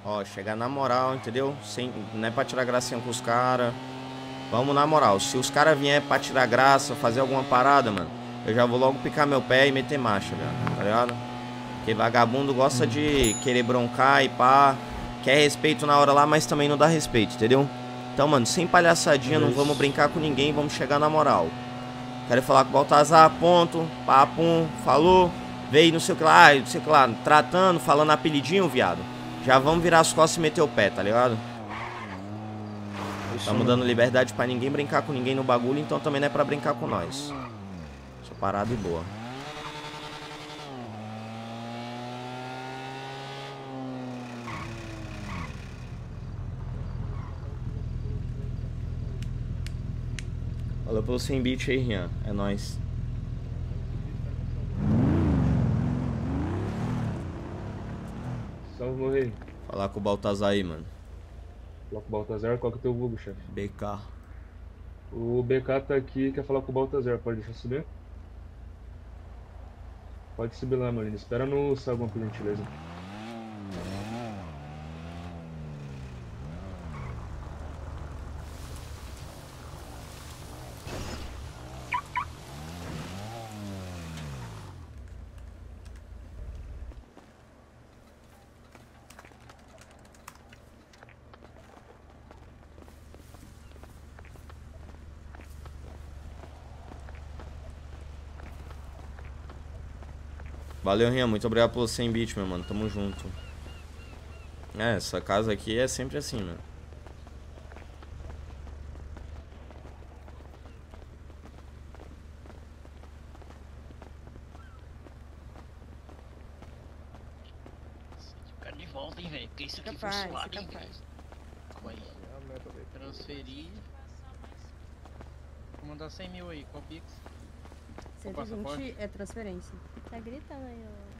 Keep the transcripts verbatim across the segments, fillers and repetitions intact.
Ó, chegar na moral, entendeu? Sem, não é pra tirar gracinha com os caras. Vamos na moral. Se os caras vierem pra tirar graça, fazer alguma parada, mano, eu já vou logo picar meu pé e meter marcha, velho. Tá ligado? Porque vagabundo gosta de querer broncar e pá. Quer respeito na hora lá, mas também não dá respeito, entendeu? Então, mano, sem palhaçadinha, não vamos brincar com ninguém, vamos chegar na moral. Quero falar com o Baltazar, ponto, papum, falou. Veio não sei o que lá, não sei o que lá, tratando, falando apelidinho, viado. Já vamos virar as costas e meter o pé, tá ligado? Estamos dando liberdade pra ninguém brincar com ninguém no bagulho, então também não é pra brincar com nós. Sou parado e boa. Valeu pelo cem bit aí, Rian. É nóis. Salve, meu rei. Falar com o Baltazar aí, mano. Falar com o Baltazar, qual que é o teu vulgo, chefe? B K. O B K tá aqui e quer falar com o Baltazar, pode deixar subir? Pode subir lá, mano. Espera no saguão, por gentileza. Valeu, Rian. Muito obrigado pelo cem bit, meu mano. Tamo junto. É, essa casa aqui é sempre assim, mano. Ficar de volta, hein, velho? Porque isso aqui foi suado, hein, cara. Calma aí. Transferir. Vou mandar cem mil aí, qual Pix? cento e vinte é transferência. Tá gritando aí, ó.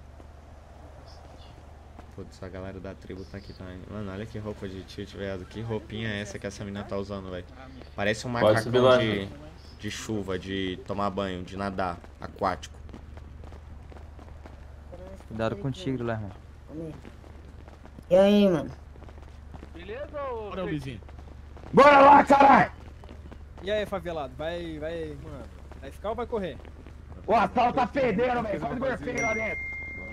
Putz, a galera da tribo tá aqui também. Mano, olha que roupa de tilt, velho. Que roupinha é essa que essa mina tá usando, velho? Parece um macacão de, de chuva, de tomar banho, de nadar, aquático. Cuidado contigo, lá, irmão. E aí, mano? Beleza, ô? Bora, Luizinho. Bora lá, caralho! E aí, favelado? Vai, vai, mano. Vai ficar ou vai correr? O asfalto tá fedendo, velho. Faz gorfeio lá dentro.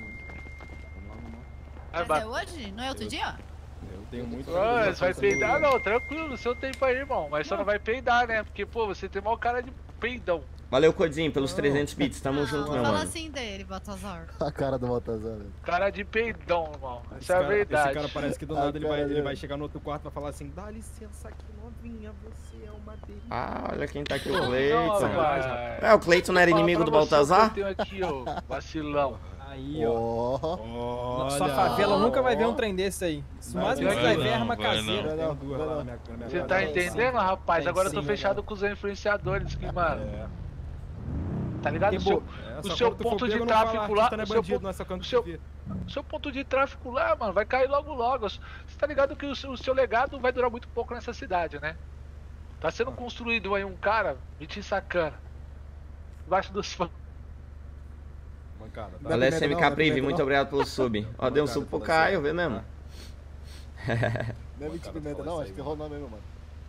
Mas é hoje? Não é outro dia? Eu tenho muito... Ah, você vai peidar não, tranquilo, seu tempo aí, irmão. Mas só não vai peidar, né? Porque, pô, você tem maior cara de peidão. Valeu, Codinho, pelos trezentos bits. Tamo Não, junto, meu fala mano. assim dele, Baltazar. A cara do Baltazar, velho. Cara de peidão, irmão. Essa Esse é a cara, verdade. esse cara parece que do A nada ele cara vai, ele dele. vai chegar no outro quarto e vai falar assim: dá licença aqui, novinha, você é uma delícia. Ah, olha quem tá aqui, o Não, Cleiton. rapaz. É, o Cleiton não era inimigo do Baltazar? Eu tenho aqui, ó, vacilão. Aí, ó. Ó. Sua favela nunca vai ver um trem desse aí. O máximo que vai vai não, ver é arma vai caseira. não. Tem duas lá na minha- na minha Você casa. tá entendendo, rapaz? Tem Agora eu tô sim, fechado né? com os influenciadores que, mano. É. Tá ligado? Que O seu, bo- é, o só seu quando tu for ponto pego, de não fala, tráfico lá. artista não é O seu, bandido, ponto- não é só canto o seu- de vida. o seu ponto de tráfico lá, mano, vai cair logo logo. Você tá ligado que o seu, o seu legado vai durar muito pouco nessa cidade, né? Tá sendo construído aí um cara, meti sacana. Embaixo dos fãs. Mancada, tá? Valeu, S M K Prive, muito obrigado pelo sub. Ó, deu um sub pro Caio, vê mesmo. Não é vinte pimenta, não? Acho que errou o nome mesmo, mano.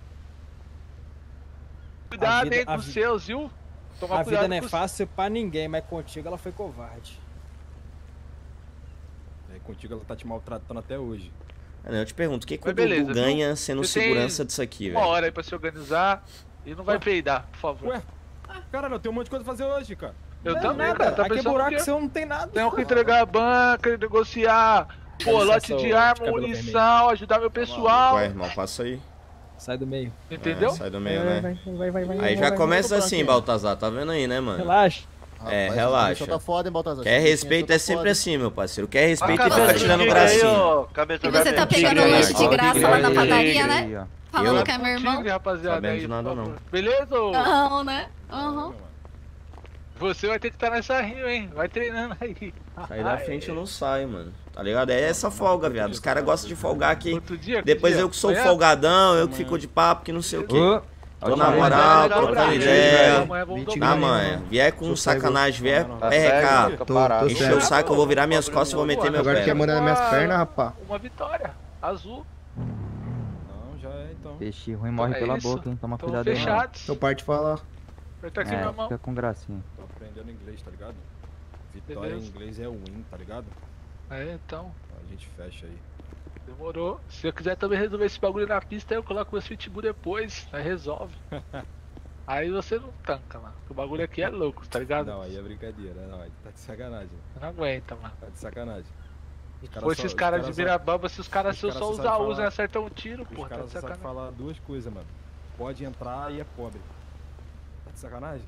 Cuidado vida- aí a com os vida- seus, viu? Tomar A cuidado vida não é com os- fácil pra ninguém, mas contigo ela foi covarde. É, contigo ela tá te maltratando até hoje. Ah, não, eu te pergunto, o que, que o Mas beleza, Dudu viu? ganha sendo Você tem segurança disso aqui, Uma velho? hora aí pra se organizar e não vai peidar, por favor. Ué, caralho, eu tenho um monte de coisa pra fazer hoje, cara. Eu Não é também, nada. cara. Tá Aqui é pensando buraco que seu, não tem nada. tenho que entregar a banca, negociar, pô, licença, lote de ô, arma, de cabelo munição, ajudar meu pessoal. Ué, irmão, passa aí. Sai do meio. Entendeu? É, sai do meio, Vai, né? vai, vai, vai, vai, Aí vai, já vai, começa vai, assim, vai. Baltazar, tá vendo aí, né, mano? Relaxa. É, Rapaz, relaxa. esse bicho tá foda, hein, Baltazar? Quer Esse respeito bicho tá é sempre foda. assim, meu parceiro. Quer respeito e cabeça fica de tirando tigre gracinha. E você tá pegando aí, lanche de ó. graça lá na Tigre aí, padaria, aí, né? ó. Falando Eu? que é meu irmão. Tigre, rapaziada. Sabendo aí, de nada, por não. favor. Beleza? ô? Não, né? Aham. Você vai ter que estar nessa rio, hein? Vai treinando aí. Sair da frente eu não saio, mano. Tá ligado? É essa folga, viado. Os caras gostam de folgar aqui. Outro dia, que Depois dia? eu que sou Amanhã? folgadão, eu que fico de papo, que não sei o quê. Ô, Tô na Amanhã moral, vai dar o trocando braço, ideia. amanhã vamos vinte dobrar. Na manha. Vier com sacanagem, vier Tá P R K. Tô, tô Encher o certo. saco, eu vou virar minhas costas e vou meter meu Agora pé. quer mandar nas minhas pernas, rapá. Uma vitória. Azul. Não, já é então. Peixe ruim morre É pela isso. boca, hein? Toma Tão cuidado aí. fechados. Então parte falar. Aperta aqui É, minha mão. fica com gracinha. Tô aprendendo inglês, tá ligado? Vitória Beleza. em inglês é win, tá ligado? É, então. A gente fecha aí. Demorou. Se eu quiser também resolver esse bagulho na pista, eu coloco meus pitbull depois. Aí resolve. Aí você não tanca, mano. O bagulho aqui é louco, tá ligado? Não, aí é brincadeira, não, aí tá de sacanagem. Você não aguenta, mano. Tá de sacanagem. Os Se for esses caras de só- Mirabamba, se os caras os se eu caras só só usar sabem usa e falar- acertam um tiro, Os pô, tá caras de só sabem sacanagem. falar duas coisas, mano. Pode entrar e é pobre. Tá de sacanagem?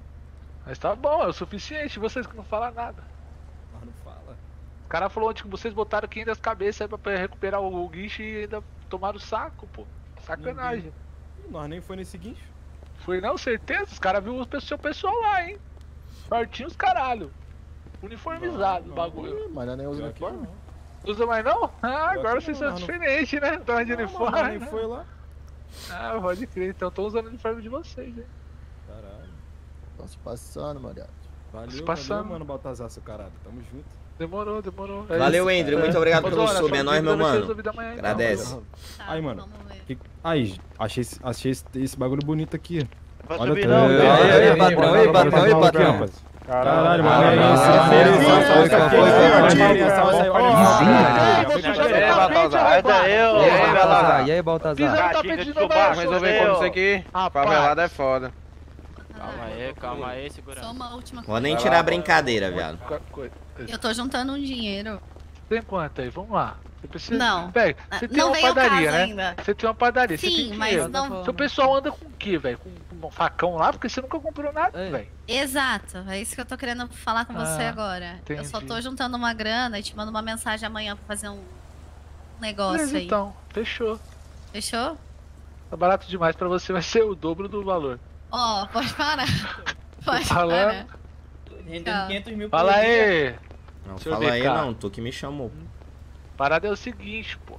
Mas tá bom, é o suficiente, vocês que não falam nada. Mas não fala. O cara falou ontem que vocês botaram quinhentas cabeças aí pra- pra recuperar o, o guincho e ainda tomaram o saco, pô. Sacanagem. Ih, Nós nem foi nesse guincho. Foi não, certeza? Os caras viram o seu pessoal lá, hein? Shortinho os caralho. Uniformizado o bagulho. Mas não é nem usa Pior que uniforme. não. Usa mais não? Ah, que agora não, vocês são nós não- diferentes, né? Tão de Não, uniforme. mas nós nem foi lá. Ah, pode crer, então tô usando o uniforme de vocês, hein? Caralho. Tá se passando, mano. Valeu, passando. valeu, mano, Baltazar, seu caralho. Tamo junto. Demorou, demorou. É Valeu, isso. Andrew. É. Muito obrigado Ô, pelo Dora, sub. sua É nóis, dúvida meu vai ser mano. resolvida amanhã, então. Agradece. Tá, Aí, mano. vamos ver. Que- Aí, achei, esse- achei esse, esse bagulho bonito aqui. Pode Olha subir, o não. trampo. Ei, Olha ei, aí, ei, patrão, mano, ei, olha patrão, o ei, trampo aqui, patrão. rapaz. Caralho, mano. Caralho, é isso, caralho, é isso, caralho, é isso, caralho, é isso, caralho, olha caralho, essa, olha essa, caralho, olha caralho, essa. caralho, E aí, Baltazar? Essa aí, ô, E aí, ô, Baltazar? E aí, Baltazar? Pisa no Caxica tapete de de novo, subaco, Vamos resolver como isso aqui. Favelado é foda. Calma aí, calma aí, segura. Só uma última Vou nem coisa. tirar a brincadeira, viado. Eu tô juntando um dinheiro. Tem quanto aí? Vamos lá. Você precisa... Não. Pega, Ah, você tem não uma veio o padaria, caso né? ainda. Você tem uma padaria, você Sim, tem mas dinheiro. não- Seu pessoal anda com o quê, velho? Com com um facão lá? Porque você nunca comprou nada, velho. Exato, é isso que eu tô querendo falar com você Ah, agora. Eu só entendi. tô juntando uma grana e te mando uma mensagem amanhã pra fazer um negócio Beleza, aí. então. Fechou. Fechou? Tá barato demais pra você, vai ser o dobro do valor. Ó, pode parar. Pode falando. parar. Rendendo quinhentos mil por Fala dia. aí. Não, senhor fala aí B K. não, tu que me chamou. Parada é o seguinte, pô.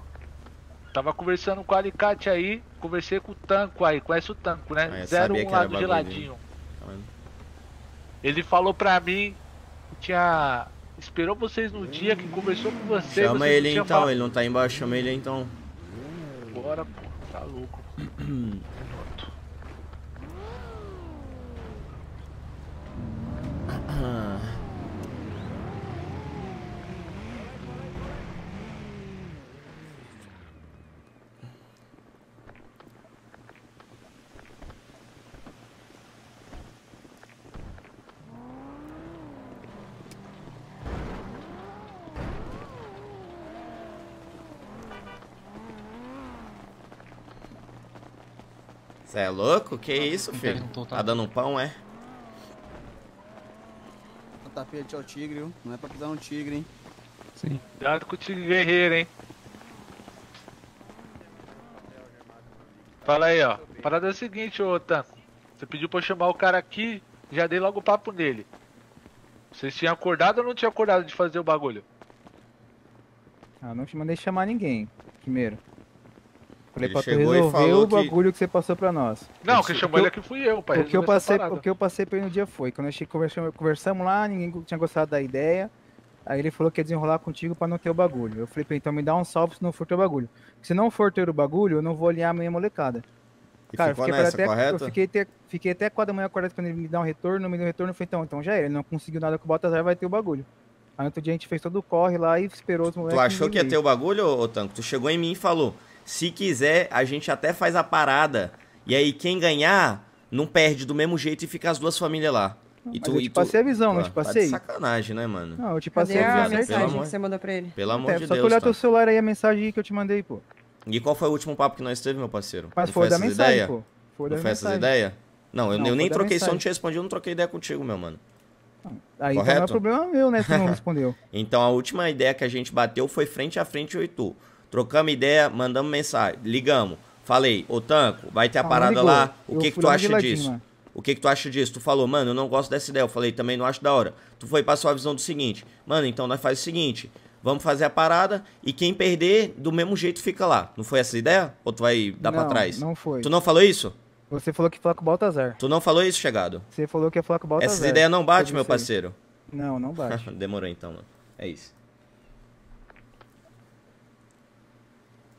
Tava conversando com o Alicate aí, conversei com o Tanco aí, conhece o Tanco, né? Ah, eu Zero sabia um que lá era do bagulho geladinho. Tá vendo? Ele falou pra mim que tinha. Esperou vocês no dia que conversou com você. Chama vocês ele não tinham então, falado. ele não tá aí embaixo, chama ele então. Bora, pô, tá louco. Minuto. Cê é louco? Que isso, filho? Tá dando um pão, é? O tapete é o tigre, viu? Não é pra pisar um tigre, hein? Sim. Cuidado com o tigre guerreiro, hein? Fala aí, ó. A parada é a seguinte, ô Tanco. Você pediu pra eu chamar o cara aqui, já dei logo o papo nele. Vocês tinham acordado ou não tinham acordado de fazer o bagulho? Ah, não te mandei chamar ninguém, primeiro. Falei Ele pra tu chegou e resolver falou o que- bagulho que você passou pra nós. Não, quem chamou ele aqui fui eu, pai. O que eu resolver essa passei, parada. o que eu passei pra ele no dia foi, quando a gente conversamos, conversamos lá, ninguém tinha gostado da ideia. Aí ele falou que ia desenrolar contigo pra não ter o bagulho. Eu falei pra ele, então me dá um salve se não for ter o bagulho. Se não for ter o bagulho, eu não vou alinhar a minha molecada. E Cara, eu ficou fiquei, nessa, até, correto? eu fiquei até, fiquei até quatro da manhã acordado quando ele me dá um retorno, me deu um retorno, eu falei, então, então já era, ele não conseguiu nada com o Baltazar, vai ter o bagulho. Aí outro dia a gente fez todo o corre lá e esperou os moleques. Tu achou ninguém que ia ter veio. o bagulho, ô Tanco? Tu chegou em mim e falou, se quiser, a gente até faz a parada. E aí quem ganhar, não perde do mesmo jeito e fica as duas famílias lá. E Mas eu te passei a visão, não te Pô, passei? Tá de sacanagem, né, mano? Não, eu te Cadê passei a a visão. mensagem amor- que você mandou pra ele? Pelo amor É, de só Deus, tu olhar tá? teu celular aí, a mensagem aí que eu te mandei, pô. E qual foi o último papo que nós teve, meu parceiro? Mas Não foi da essas mensagem, ideias? pô. Foi Não da foi essas mensagem. ideias? Não, eu, Não, eu nem foi da troquei, se eu não mensagem. te respondi, eu não troquei ideia contigo, meu mano. Aí então não é Correto? problema meu, né, se tu não respondeu. Então a última ideia que a gente bateu foi frente a frente eu e tu. Trocamos ideia, mandamos mensagem, ligamos. Falei, ô Tanco, vai ter a Ah, não parada ligou. lá, o Eu que que fui tu lá no acha geladinho, disso? mano. O que que tu acha disso? Tu falou, mano, eu não gosto dessa ideia. Eu falei, também não acho da hora. Tu foi pra sua visão do seguinte, mano, então nós faz o seguinte, vamos fazer a parada e quem perder, do mesmo jeito fica lá. Não foi essa ideia? Ou tu vai dar pra Não, trás? não foi. Tu não falou isso? Você falou que ia falar com o Baltazar. Tu não falou isso, chegado? Você falou que ia falar com o Baltazar. Essas ideias não batem, sobre meu isso aí. parceiro. Não, não bate. Demorou então, mano. É isso.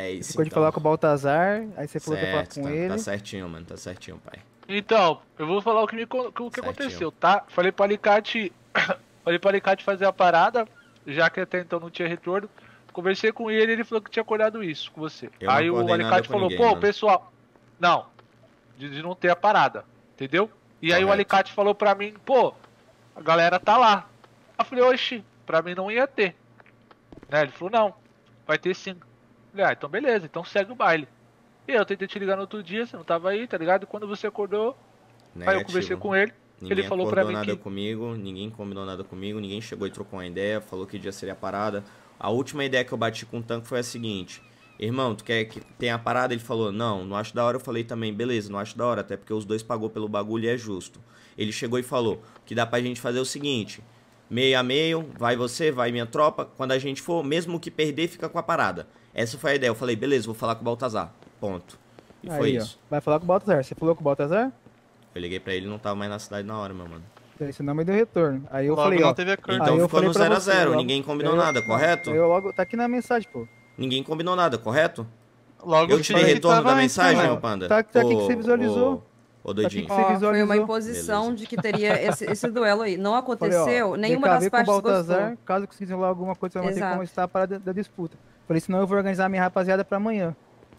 É isso, Ficou de então. falar com o Baltazar, aí você falou que ia falar Certo, com tá, ele. tá certinho, mano, tá certinho, pai. Então, eu vou falar o que, me, o que aconteceu, tá? Falei pro Alicate. Falei pro Alicate fazer a parada, já que até então não tinha retorno. Conversei com ele, ele falou que tinha acordado isso com você. Eu Aí não o acordei nada Alicate com falou, ninguém, pô, mano. pessoal. Não, de, de não ter a parada, entendeu? E aí o Correto. Alicate falou pra mim, pô, a galera tá lá. Eu falei, oxi, pra mim não ia ter. Né? Ele falou, não, vai ter sim. Eu falei, ah, então beleza, então segue o baile. E eu tentei te ligar no outro dia, você não tava aí, tá ligado? E quando você acordou, aí eu conversei com ele. Ninguém Ele falou pra acordou mim nada que... comigo, ninguém combinou nada comigo, ninguém chegou e trocou uma ideia, falou que dia seria a parada. A última ideia que eu bati com o Tanco foi a seguinte: irmão, tu quer que tenha a parada? Ele falou, não, não acho da hora. Eu falei também, beleza, não acho da hora, até porque os dois pagou pelo bagulho e é justo. Ele chegou e falou que dá pra gente fazer o seguinte: meio a meio, vai você, vai minha tropa, quando a gente for, mesmo que perder, fica com a parada. Essa foi a ideia. Eu falei, beleza, vou falar com o Baltazar, ponto. E Aí, foi ó, isso. vai falar com o Baltazar. Você falou com o Baltazar? Eu liguei pra ele e não tava mais na cidade na hora, meu mano. Você não me deu retorno. Aí eu Logo falei, não ó. teve acordo. aí Então eu ficou falei no pra zero a você, zero, logo- ninguém combinou eu- nada, correto? Eu logo, tá aqui na mensagem, pô. Ninguém combinou nada, correto? Logo eu te dei retorno da mensagem, né? meu panda? Tá- tá aqui que Ô, você visualizou. Ô, ô doidinho. Tá aqui que você Ó, foi uma visualizou. imposição de que teria esse, esse duelo aí. Não Falei, ó, aconteceu, nenhuma vem cá, das vê com o partes Baltazar, gostou. caso que quiser lá alguma coisa, vai ter Exato. como estar a parada da disputa. Falei, senão eu vou organizar minha rapaziada pra amanhã.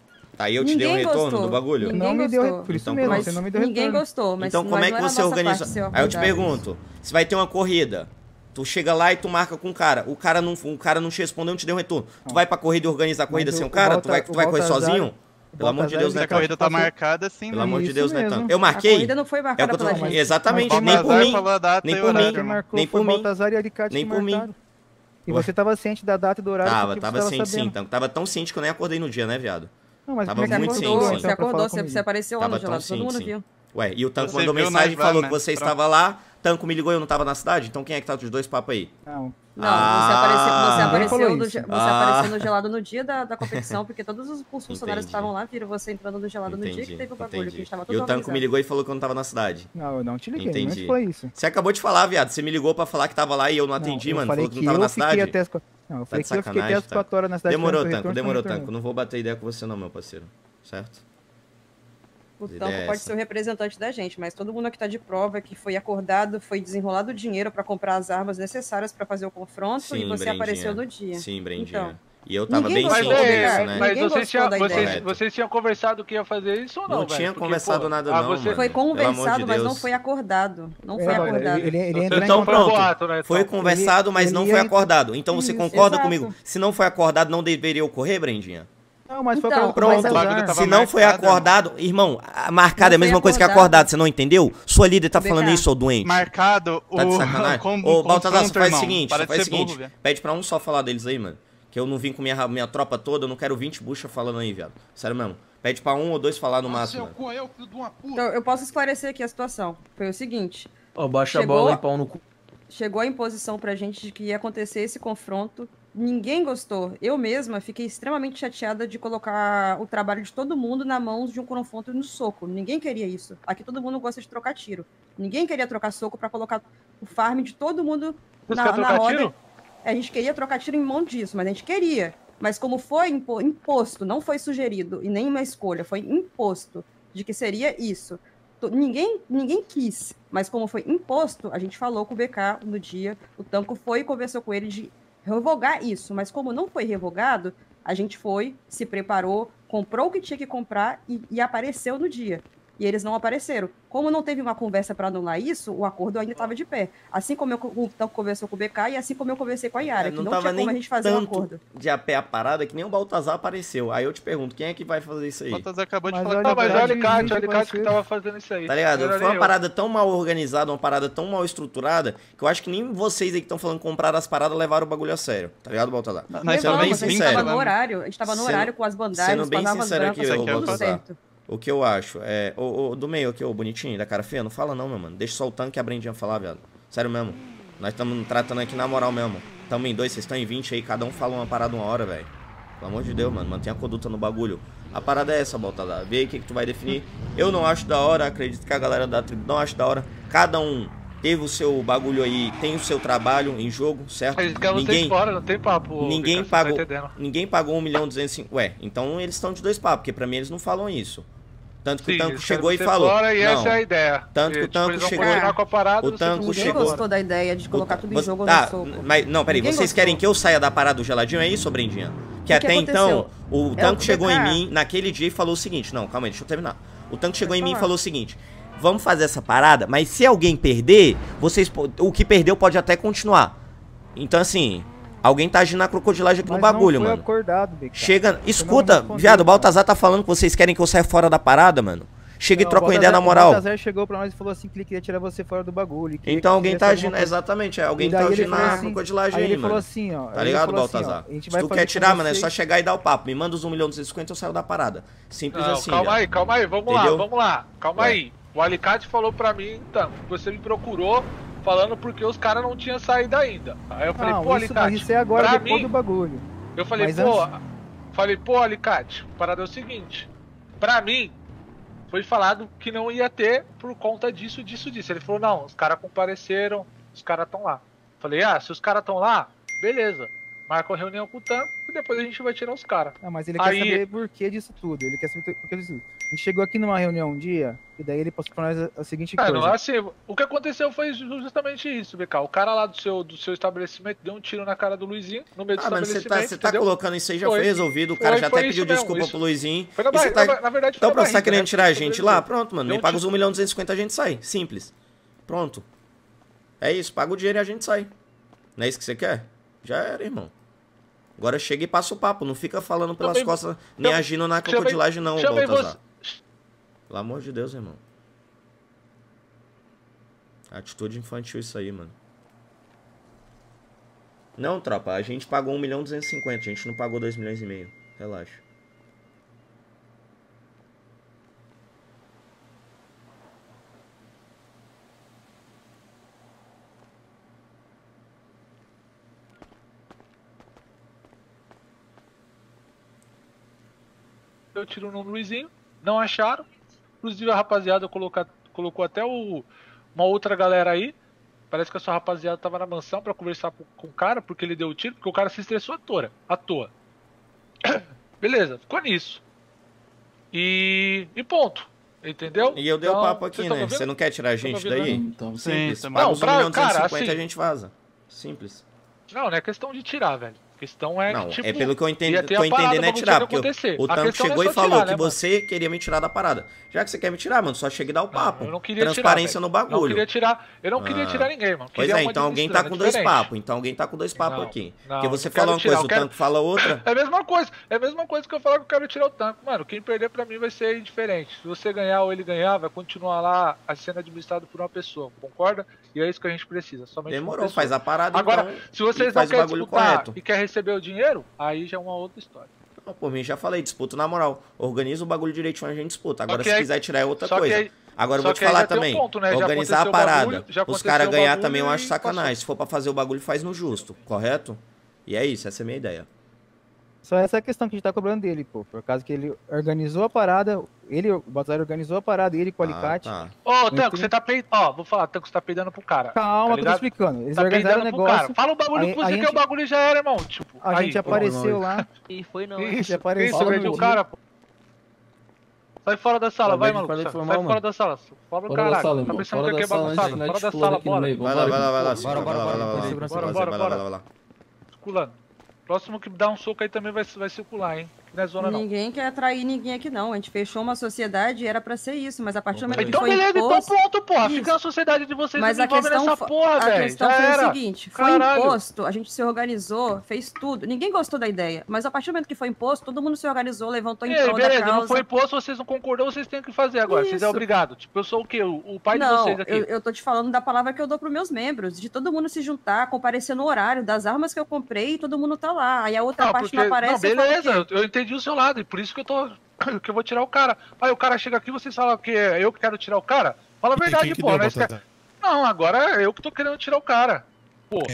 Aí eu te dei um Ninguém retorno gostou. do bagulho? Ninguém Não me deu, gostou. por isso Então, mesmo, pronto. você não me deu Ninguém retorno. gostou, mas Então como mas é não que era você nossa organiza? parte ser Aí eu te abordado. pergunto, se vai ter uma corrida, tu chega lá e tu marca com o cara, o cara não, o cara não te respondeu, não te deu um retorno. Tu vai pra corrida e organizar a corrida Mas sem o- o cara? o Tu vai, Balta- tu vai o correr Baltazar- sozinho? Pelo amor de Deus, né, Se a Tanco? corrida tá marcada, sim, Pelo amor de Isso Deus, né, mesmo. Tanco? Eu marquei? A corrida não foi É o marcada que eu tô pela falando. gente. Exatamente, Mas nem por Baltazar mim, falou a data nem e o por horário, mim, Quem marcou nem foi por o mim. Baltazar e Alicate Nem que por mim. marcaram. E Ué. você tava ciente da data e do horário Tava, porque tava você tava ciente sim, sabendo. Tanco. Tava tão ciente que eu nem acordei no dia, né, viado? Não, mas Tava como é que muito você sim, acordou, sim. então, Você pra falar acordou, você, comigo? você apareceu lá Tava no tão gelado, todo sim, mundo sim. viu. Ué, e o Tanco Você mandou viu mensagem e nós lá, falou né? que você Pronto. estava lá, Tanco me ligou e eu não tava na cidade, então quem é que tá dos dois papos aí? Não. Não, Ah, você apareceu, você ninguém apareceu, falou no, isso. ge- você Ah. apareceu no gelado no dia da, da competição, porque todos os, os funcionários Entendi. que estavam lá viram você entrando no gelado no dia que Entendi, teve o bagulho, que a entendi. gente tava E tudo o Tanco me organizado. ligou e falou que eu não tava na cidade. Não, eu não te liguei, Entendi. não foi isso. Você acabou de falar, viado. Você me ligou pra falar que tava lá e eu não atendi, eu mano. falei Falou que não tava eu na fiquei cidade. até as... qu- Não, eu Tá falei de que eu fiquei até sacanagem, as quatro horas na cidade. Demorou, esperando Tanco, seu retorno, demorou, você não Tanco. retornou. Não vou bater ideia com você não, meu parceiro. Certo? O A ideia Tanco é pode essa. ser o representante da gente, mas todo mundo aqui tá de prova que foi acordado, foi desenrolado o dinheiro pra comprar as armas necessárias pra fazer o confronto e você Brendinha. apareceu no dia. Sim, Brendinha. Então, E eu tava ninguém bem gostou, ciente é, disso, né? mas Ninguém vocês, gostou tinham, da vocês, ideia. Correto. vocês tinham conversado que ia fazer isso ou não, Não velho? tinha Porque, conversado pô, nada ah, não, você- mano. Foi Pelo amor de conversado, mas não Deus. foi acordado. Não É, foi olha, acordado. ele, ele Você entra em Então Foi contato. pronto, boato, né, foi então? conversado, mas Ele não ia- foi acordado. Então você Isso, concorda exato. comigo? Se não foi acordado, não deveria ocorrer, Brendinha? Não, mas foi Então, acordado com o mas- Pronto, Baltazar. Tava se não foi marcado, acordado, irmão, a marcada é a Não foi mesma coisa que acordado. acordado, você não entendeu? Sua líder tá B K. falando isso, ô doente. Marcado o. Tá de sacanagem? com- Ô, Baltazar, confronto, você faz o irmão. seguinte, Para você de faz o ser burro, seguinte, velho. pede pra um só falar deles aí, mano. Que eu não vim com minha, minha tropa toda, eu não quero vinte bucha falando aí, viado. Sério mesmo. Pede pra um ou dois falar no máximo, mano. Então, eu posso esclarecer aqui a situação. Foi o seguinte, Ó, baixa Chegou- a bola e pau no cu. chegou a imposição pra gente de que ia acontecer esse confronto. Ninguém gostou. Eu mesma fiquei extremamente chateada de colocar o trabalho de todo mundo na mão de um confronto no soco. Ninguém queria isso. Aqui todo mundo gosta de trocar tiro. Ninguém queria trocar soco pra colocar o farm de todo mundo Você na, quer na trocar roda. tiro? É, a gente queria trocar tiro em mão disso, mas a gente queria. Mas como foi impo- imposto, não foi sugerido e nem uma escolha, foi imposto de que seria isso. To- Ninguém, ninguém quis, mas como foi imposto, a gente falou com o B K no dia, o Tanco foi e conversou com ele de revogar isso, mas como não foi revogado, a gente foi, se preparou, comprou o que tinha que comprar e, e apareceu no dia. E eles não apareceram. Como não teve uma conversa para anular isso, o acordo ainda estava de pé. Assim como eu, o Tanco conversou com o B K e assim como eu conversei com a Yara, É, que não não tava tinha como a nem gente fazer um tanto acordo. de a pé a parada que nem o Baltazar apareceu. Aí eu te pergunto, quem é que vai fazer isso aí? O Baltazar acabou de Mas falar olha, que Não, mas é o verdade, Alicate, gente, o Alicate que parceiro. tava fazendo isso aí. Tá ligado? Não era Foi uma nem eu. parada tão mal organizada, uma parada tão mal estruturada, que eu acho que nem vocês aí que estão falando comprar as paradas levaram o bagulho a sério. Tá ligado, Baltazar? Nós Sendo estamos bem Levamos, a gente sincero. tava no horário, a gente tava no Sendo- horário com as sendo bandagens, com bem as armas sincero brancas, aqui, tá ô, tudo Baltazar. certo. O que eu acho é. O, o do meio aqui, o bonitinho, da cara feia, não fala não, meu mano. Deixa só o Tanque e a Brendinha falar, viado. Sério mesmo. Nós estamos tratando aqui na moral mesmo. Tamo em dois, vocês estão em vinte aí, cada um fala uma parada uma hora, velho. Pelo amor de Deus, mano. Mantenha a conduta no bagulho. A parada é essa, Baltazar. Vê aí o que, que tu vai definir. Eu não acho da hora, acredito que a galera da tribo não acha da hora. Cada um teve o seu bagulho aí, tem o seu trabalho em jogo, certo? Eles querem Ninguém, vocês fora, não tem papo. ninguém Victor, pagou, você tá entendendo? ninguém pagou um milhão e duzentos e cinquenta. Ué, então eles estão de dois papos, porque pra mim eles não falam isso. Tanto que Sim, o Tanco eles chegou e querem você falou. fora, e não, essa é a ideia. Tanto que E, o Tanco tipo, eles vão chegou. continuar com a parada, O você Tanco Ninguém chegou. gostou da ideia de colocar tudo em Você- jogo tá, no soco. mas não, peraí, Ninguém vocês gostou. querem que eu saia da parada do geladinho, é isso, Brendinha? Que O que até então, aconteceu? o É Tanco o chegou em B K. mim naquele dia e falou o seguinte, não, calma aí, deixa eu terminar. O Tanco chegou Pode em mim e falar. falou o seguinte, vamos fazer essa parada, mas se alguém perder, vocês, po- o que perdeu pode até continuar. Então assim, alguém tá agindo na crocodilagem aqui Mas no bagulho, não foi mano. acordado, B K. Chega, Você escuta, não respondeu, viado, o cara. Baltazar tá falando que vocês querem que eu saia fora da parada, mano. Chega e Não, troca o uma ideia na Baltazar- moral. O Baltazar chegou pra nós e falou assim que ele queria tirar você fora do bagulho. queria Então que alguém fizesse tá alguma agindo, coisa. exatamente, é, alguém E tá daí ele agindo falou na assim- crocodilagem aí aí, ele falou mano. assim, ó, Tá aí ele ligado, falou assim, ó, Baltazar? a gente Se vai tu fazer quer com tirar, mano, é só vocês- chegar e dar o papo. Me manda os um milhão duzentos e cinquenta, eu saio da parada. Simples Não, assim, calma viado. aí, calma aí, vamos Entendeu? lá, vamos lá. Calma Ué. aí. O Alicate falou pra mim, então, que você me procurou falando porque os caras não tinham saído ainda. Aí eu falei, Não, pô, isso, Alicate, mas isso é agora, pra depois mim, do bagulho. eu falei, Mas pô, antes- falei, pô, Alicate, a parada é o seguinte, pra mim, foi falado que não ia ter por conta disso, disso, disso. Ele falou, não, os caras compareceram, os caras estão lá. Falei, ah, se os caras estão lá, beleza. Marca uma reunião com o Tanco e depois a gente vai tirar os caras. Ah, mas ele Aí- quer saber por que disso tudo. Ele quer saber por que disso tudo. A gente chegou aqui numa reunião um dia, e daí ele passou pra nós a, a seguinte Ah, coisa. não é assim. O que aconteceu foi justamente isso, B K. O cara lá do seu, do seu estabelecimento deu um tiro na cara do Luizinho, no meio do Ah, mano, você estabelecimento. tá, você tá entendeu? colocando isso aí, já foi, Foi. resolvido. O cara Foi- já foi até pediu isso mesmo, desculpa isso. pro Luizinho. Foi na E você barriga, tá- na, na verdade foi Então, na pronto, você tá barriga, querendo né? tirar a gente lá? Sobreviveu. Pronto, mano. Deu Me um paga os tiro- um milhão e duzentos e cinquenta, a gente sai. Simples. Pronto. É isso, paga o dinheiro e a gente sai. Não é isso que você quer? Já era, irmão. Agora chega e passa o papo. Não fica falando pelas Chamei- costas, nem cham- agindo na chamei- crocodilagem, não, chamei Baltazar. você- Pelo amor de Deus, irmão. Atitude infantil isso aí, mano. Não, tropa, a gente pagou um milhão e duzentos e cinquenta, a gente não pagou dois milhões e meio. Relaxa. Deu tiro no Luizinho, não acharam. Inclusive a rapaziada coloca, colocou até o, uma outra galera aí. Parece que a sua rapaziada tava na mansão pra conversar com, com o cara, porque ele deu o tiro, porque o cara se estressou à toa. À toa. Beleza, ficou nisso. E. E ponto. Entendeu? E eu dei o Então, papo aqui, vocês tão né? me ouvindo? Você não quer tirar a Tão me gente ouvindo, daí? né? Então, Simples. sim, Paga não, os um pra- milhão e duzentos e cara, cinquenta, assim- a gente vaza. Simples. Não, não é questão de tirar, velho. A questão é Não, que, tipo, é pelo que eu entendi, ia ter tô a parada, entendendo é o bagulho tirar, tinha porque que acontecer. o A Tanco questão não é chegou só e falou tirar, que né, mano? você queria me tirar da parada. Já que você quer me tirar, mano, só chega e dá o papo. Eu não queria Transparência tirar, no velho. Não bagulho. queria tirar, eu não queria Ah. tirar ninguém, mano. Pois Queria é, uma então alguém tá administrando, com dois diferente. papos. Então alguém tá com dois papos Não, aqui. não, Porque você eu quero fala uma tirar, coisa, eu o quero- Tanco fala outra. É a mesma coisa, é a mesma coisa que eu falar que eu quero tirar o Tanco. Mano, quem perder pra mim vai ser indiferente. Se você ganhar ou ele ganhar, vai continuar lá a sendo administrado por uma pessoa, concorda? E é isso que a gente precisa, somente uma Demorou, pessoa. faz a parada Agora, então, se vocês e não faz o querem bagulho disputar correto. e quer receber o dinheiro, aí já é uma outra história. Não, por mim já falei, disputa na moral. Organiza o bagulho direitinho, a gente disputa. Agora que se aí- quiser tirar é outra só que coisa. aí- Agora eu só vou te que aí falar já tem um também. ponto, né? Já Organizar a aconteceu o parada. bagulho, já Os aconteceu caras o ganhar bagulho também eu acho e sacanagem. passou. Se for pra fazer o bagulho, faz no justo, correto? E é isso, essa é a minha ideia. Só essa é a questão que a gente tá cobrando dele, pô. Por causa que ele organizou a parada, ele, o Baltazar organizou a parada, ele com o Alicate. Ah, tá. Ô, Não Tanco, entendi. você tá peidando. Ó, vou falar, Tanco, você tá peidando pro cara. Calma, tá que eu tô ligado? explicando. Eles Tá organizaram o peidando pro cara. negócio. Fala o bagulho aí- com a você que gente- o bagulho já era, irmão. Tipo, A aí, gente ó. apareceu lá. E foi não. A gente Isso, apareceu isso, no agrediu o Rio. cara, pô. Sai fora da sala, vai, Acabei de maluco. fazer, Sai, foi sai mal, fora mano. da sala. Fora do Fora da caralho. sala, Tá irmão. pensando Fora que da é sala, bagunçado. antes de Fora nós da explodir sala, aqui no bora. meio. Vai lá, vai lá, vai lá. Bora, Vai lá, bora, vai lá, bora, vai lá, bora, vai segurança, lá, bora, vai lá, bora, vai lá, bora. vai lá. Circulando. Próximo que dá um soco aí também vai, vai circular, hein? Não é zona, não. Ninguém quer atrair ninguém aqui, não. A gente fechou uma sociedade e era pra ser isso, mas a partir do momento que Então foi beleza, então imposto... pronto, porra. Isso. Fica na sociedade de vocês Mas e a me envolve questão, nessa fo- porra, a velho. questão Já foi era. o seguinte, foi Caralho. imposto, a gente se organizou, fez tudo. Ninguém gostou da ideia, mas a partir do momento que foi imposto, todo mundo se organizou, levantou em E aí, prol da beleza, causa. não foi imposto, vocês não concordou, vocês têm que fazer agora. Vocês é Isso. obrigado. Tipo, eu sou o quê? O, o pai de Não, vocês aqui. eu, eu tô te falando da palavra que eu dou pros meus membros, de todo mundo se juntar, comparecer no horário das armas que eu comprei e todo mundo tá lá. Aí a outra Não, parte porque, não aparece. não, eu falo o beleza, quê? eu, eu entendi o seu lado, e por isso que eu tô. que eu vou tirar o cara. Aí o cara chega aqui, vocês falam que é eu que quero tirar o cara? Fala a verdade, quem que pô. deu, Né? Esse Batata? cara- Não, agora é eu que tô querendo tirar o cara. Pô. Não,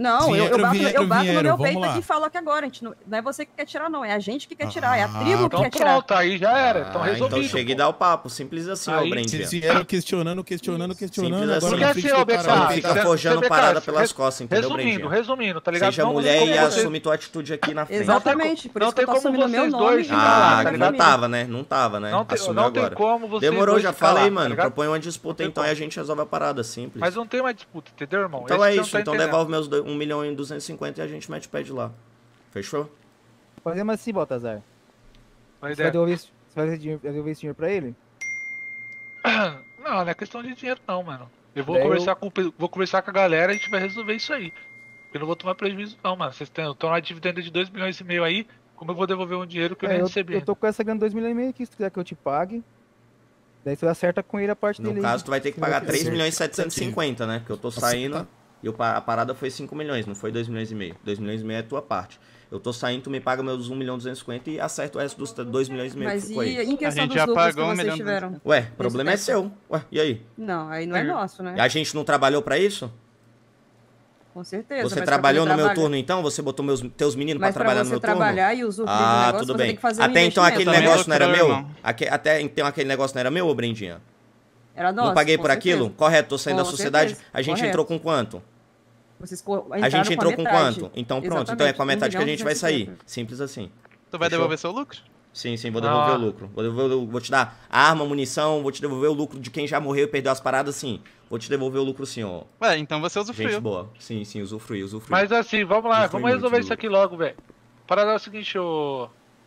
Não, eu, eu bato, eu bato no meu peito lá. aqui e falo aqui agora. A gente não, não é você que quer tirar, não. É a gente que quer tirar. É a tribo que Então quer tirar. pronto, aí já era. Então Ah, resolvido. então chega e dá o papo. Simples assim, ó, Aí, Brendinha. Vocês vieram questionando, questionando, questionando. Simples Agora assim. na Porque frente assim, do ó, B K, cara, Não ó. fica você- forjando você- parada res- pelas costas, entendeu, Resumindo, Brendinha? resumindo, tá ligado? Seja Não tem mulher como e você- assume tua atitude aqui na frente. Exatamente. Por Não isso que eu tem tô como assumindo meu vocês nome. dois e chegar falar, lá, Ah, tá não ligado? tava, né? Não tava, né? Não tem, Assumiu não tem agora. como vocês Demorou, dois já ficar falei, lá, mano. tá ligado? Propõe uma disputa, Não tem então, e como. a gente resolve a parada, simples. Mas não tem mais disputa, entendeu, irmão? Então Esse é que você isso, não tá então entendendo. devolve meus dois- um milhão e duzentos e cinquenta e a gente mete o pé de lá. Fechou? Fazemos assim, Baltazar. Boa Você ideia. vai devolver, esse- você vai devolver devolver esse dinheiro pra ele? Não, não é questão de dinheiro não, mano. Eu vou Daí conversar eu- com o pe- vou conversar com a galera e a gente vai resolver isso aí. Eu não vou tomar prejuízo não, mano. Vocês estão na dividenda de dois milhões e meio aí, como eu vou devolver um dinheiro que eu É, nem eu, recebi? eu tô com essa grana dois milhões e meio aqui, se quiser que eu te pague. Daí você acerta com ele a parte No dele. aí. caso, tu vai ter que Se pagar você três quiser. milhões e setecentos e cinquenta, né? Porque eu tô saindo e o pa- a parada foi cinco milhões, não foi dois milhões e meio. dois milhões e meio é tua parte. Eu tô saindo, tu me paga meus um milhão e duzentos e cinquenta e acerta o resto dos dois milhões e meio Mas que ficou e aí. em questão gente dos já lucros que pagou um vocês milhão e tiveram? Ué, o problema é Esse seu. Ué, e aí? Não, aí não é nosso, né? A gente não trabalhou pra isso? Com certeza. Você mas pra trabalhou poder no meu trabalhar- turno então? Você botou meus, teus meninos pra Mas pra trabalhar no você meu turno? trabalhar e usufruir do Ah, negócio, tudo você bem. tem que fazer um Até então aquele investimento. negócio não era Também meu? lucrou, Aque- Até então aquele negócio não era meu, ô Brendinha? Era nosso, Não paguei com por certeza. aquilo? Correto, tô saindo Com da sociedade. certeza, A gente correto. entrou com quanto? Vocês co- A entraram gente entrou com metade. quanto? Então pronto, Exatamente, então é com a um metade que a milhão e gente vai duzentos e sair. cinquenta. Simples assim. Tu vai Fechou? devolver seu lucro? Sim, sim, vou devolver Ah. o lucro. Vou, devolver, o- vou te dar arma, munição, vou te devolver o lucro de quem já morreu e perdeu as paradas, sim. Vou te devolver o lucro, sim, ó. Ué, então você Gente usufruiu. boa. Sim, sim, usufrui, usufrui. Mas assim, vamos lá, Não foi vamos resolver muito isso do- aqui logo, velho. Parada é o seguinte, ô.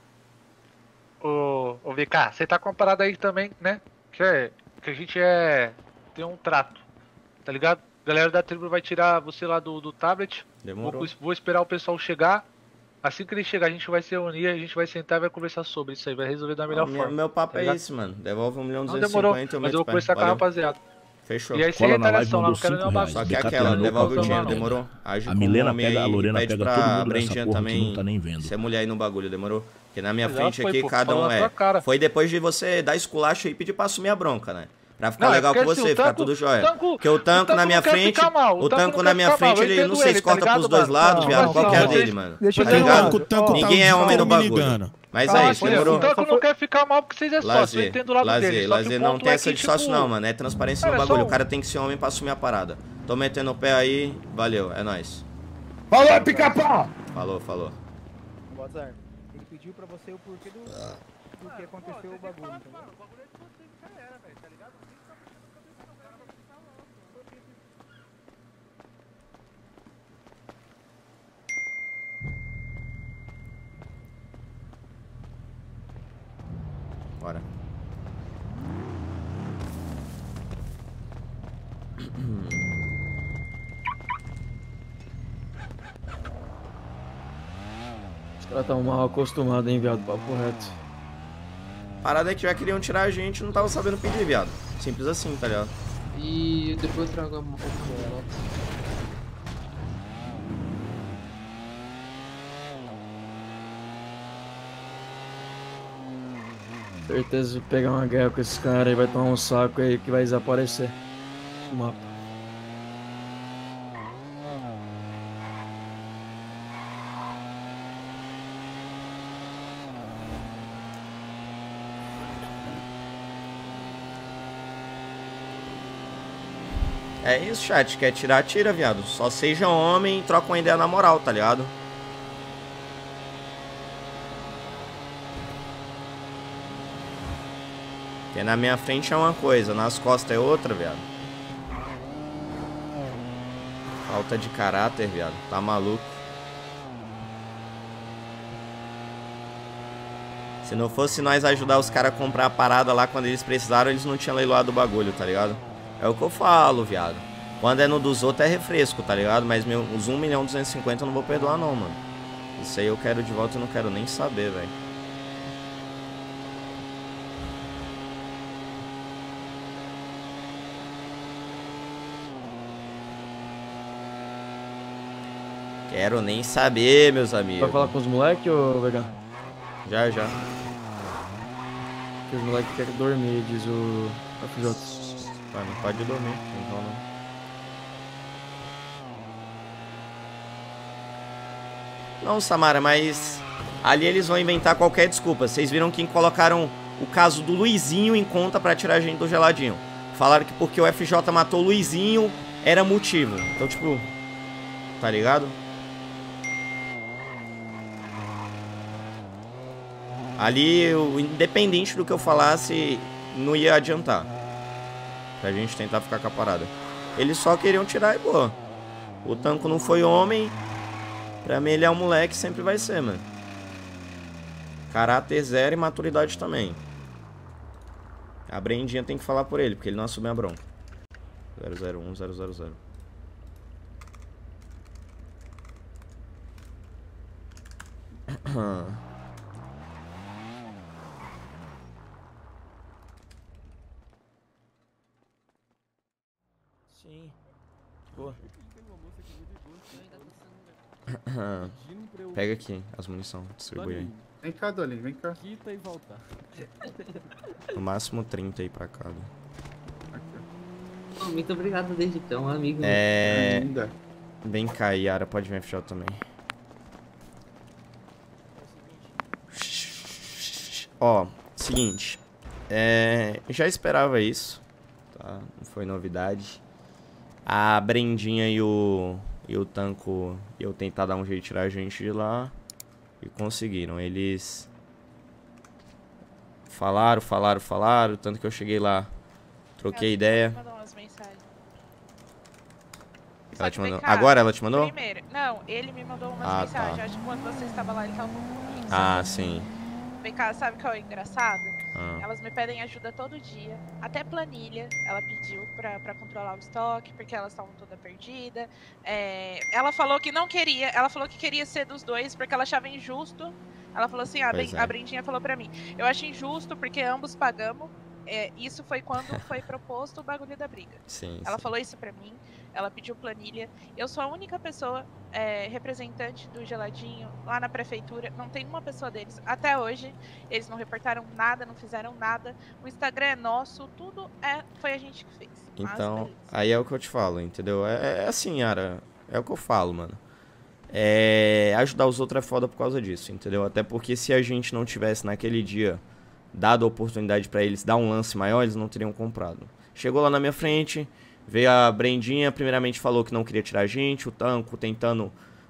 Ô. Ô V K, você tá com uma parada aí também, né? Que é. Que a gente é. Tem um trato. Tá ligado? A galera da tribo vai tirar você lá do, do tablet. Demorou. Vou, vou esperar o pessoal chegar. Assim que ele chegar, a gente vai se reunir, a gente vai sentar e vai conversar sobre isso aí, vai resolver da melhor Ó, meu, forma. meu papo tá é ligado? esse, mano. Devolve um milhão e Não duzentos e demorou, cinquenta e eu mas meto eu o vou pé. conversar com a Valeu. rapaziada. Fechou. E aí sem Cola na live, retaliação, não mandou quero cinco nenhuma reais. Só bagunça. que é B K aquela, treinou devolve o pra dinheiro, caramba. demorou? Age A como Milena homem pega- aí a Lorena e pede pega todo pra mundo nessa Brendinha porra que também não tá nem vendo. ser mulher aí no bagulho, demorou? Porque na minha Exato, frente foi, aqui, pô, cada falou um na é. tua cara. Foi depois de você dar esculacho aí e pedir pra assumir a bronca, né? Pra ficar Não, é legal porque com assim, você, o ficar tanco- tudo jóia. tanco- Porque o tanco o na tanco minha não quer frente, ficar mal, o o tanco tanco não na quer minha ficar frente, mal, eu ele não entendo sei se ele, tá corta pros ligado, dois mano? lados, Não, viado. não, Qual que é a não, dele, não. mano? Deixa eu Tá te ligado? falar. O tanco tá Ninguém é homem no me bagulho. ligando. Mas Calma, é isso, olha, demorou? O tanco não quer ficar mal porque vocês é sócio, eu Lazer, entendo o lado lazer, dele. Só que lazer, o não ponto tem é essa que, de sócio tipo, não, mano. É transparência cara, no é bagulho. só O cara tem que ser homem pra assumir a parada. Tô metendo o pé aí, valeu, é nóis. Falou, pica-pau! Falou, falou. Baltazar, ele pediu pra você o porquê do, do que aconteceu o bagulho, entendeu? Bora. Os caras tão mal acostumados, hein, viado, papo reto. Parada é que já queriam tirar a gente e não tava sabendo pedir, viado. Simples assim, tá ligado? E depois eu trago a moto dela. Certeza que pegar uma guerra com esses caras aí vai tomar um saco aí que vai desaparecer do mapa. É isso, chat. Quer tirar, tira, viado. Só seja homem e troca uma ideia na moral, tá ligado? Porque na minha frente é uma coisa, nas costas é outra, viado. Falta de caráter, viado. Tá maluco. Se não fosse nós ajudar os caras a comprar a parada lá quando eles precisaram, eles não tinham leiloado o bagulho, tá ligado? É o que eu falo, viado. Quando é no dos outros é refresco, tá ligado? Mas meu, os um milhão e duzentos e cinquenta eu não vou perdoar não, mano. Isso aí eu quero de volta e não quero nem saber, velho. Quero nem saber, meus amigos. Vai falar com os moleques, ô Vegano? Já, já. Que os moleques querem dormir, diz o F J. Pai, não pode dormir, então não. Não, Samara, mas ali eles vão inventar qualquer desculpa. Vocês viram que colocaram o caso do Luizinho em conta pra tirar a gente do geladinho. Falaram que porque o F J matou o Luizinho era motivo. Então, tipo, tá ligado? Ali, eu, independente do que eu falasse, não ia adiantar. Pra gente tentar ficar com a parada. Eles só queriam tirar e boa. O Tanco não foi homem. Pra mim ele é um moleque, sempre vai ser, mano. Caráter zero e maturidade também. A Brendinha tem que falar por ele, porque ele não assumiu a bronca. zero zero um zero zero zero. Sim. Boa. Pega aqui as munição, distribui aí. Vem cá, Dolinho, vem cá. Quita e volta. No máximo trinta aí pra cada. Oh, muito obrigado desde então, amigo. É... Ainda. Vem cá, Yara, pode vir F J também. Ó, seguinte. É... Já esperava isso, tá? Não foi novidade. A Brendinha e o... E o Tanco, eu tentar dar um jeito de tirar a gente de lá. E conseguiram. Eles falaram, falaram, falaram. Tanto que eu cheguei lá, troquei ideia. Mandou umas mensagens. Ela te mandou? Agora ela te mandou? Primeiro, não, ele me mandou umas Ah, mensagens. tá. Acho que quando você estava lá, ele estava comigo. Ah, sim. Vem cá, sabe o que é engraçado? Ah. Elas me pedem ajuda todo dia. Até planilha ela pediu pra, pra controlar o estoque, porque elas estavam toda perdida. É, ela falou que não queria, ela falou que queria ser dos dois, porque ela achava injusto. Ela falou assim, a, Pois Ben- é. a Brendinha falou pra mim, eu acho injusto porque ambos pagamos. É, isso foi quando foi proposto o bagulho da briga. Sim, ela sim. falou isso pra mim, ela pediu planilha. Eu sou a única pessoa é, representante do Geladinho lá na prefeitura. Não tem uma pessoa deles. Até hoje, eles não reportaram nada, não fizeram nada. O Instagram é nosso, tudo é, foi a gente que fez. Mas Então, beleza. aí é o que eu te falo, entendeu? É, é assim, Yara. É o que eu falo, mano. É, ajudar os outros é foda por causa disso, entendeu? Até porque se a gente não tivesse naquele dia dado a oportunidade pra eles dar um lance maior, eles não teriam comprado. Chegou lá na minha frente, veio a Brendinha, primeiramente falou que não queria tirar a gente, o Tanco tentando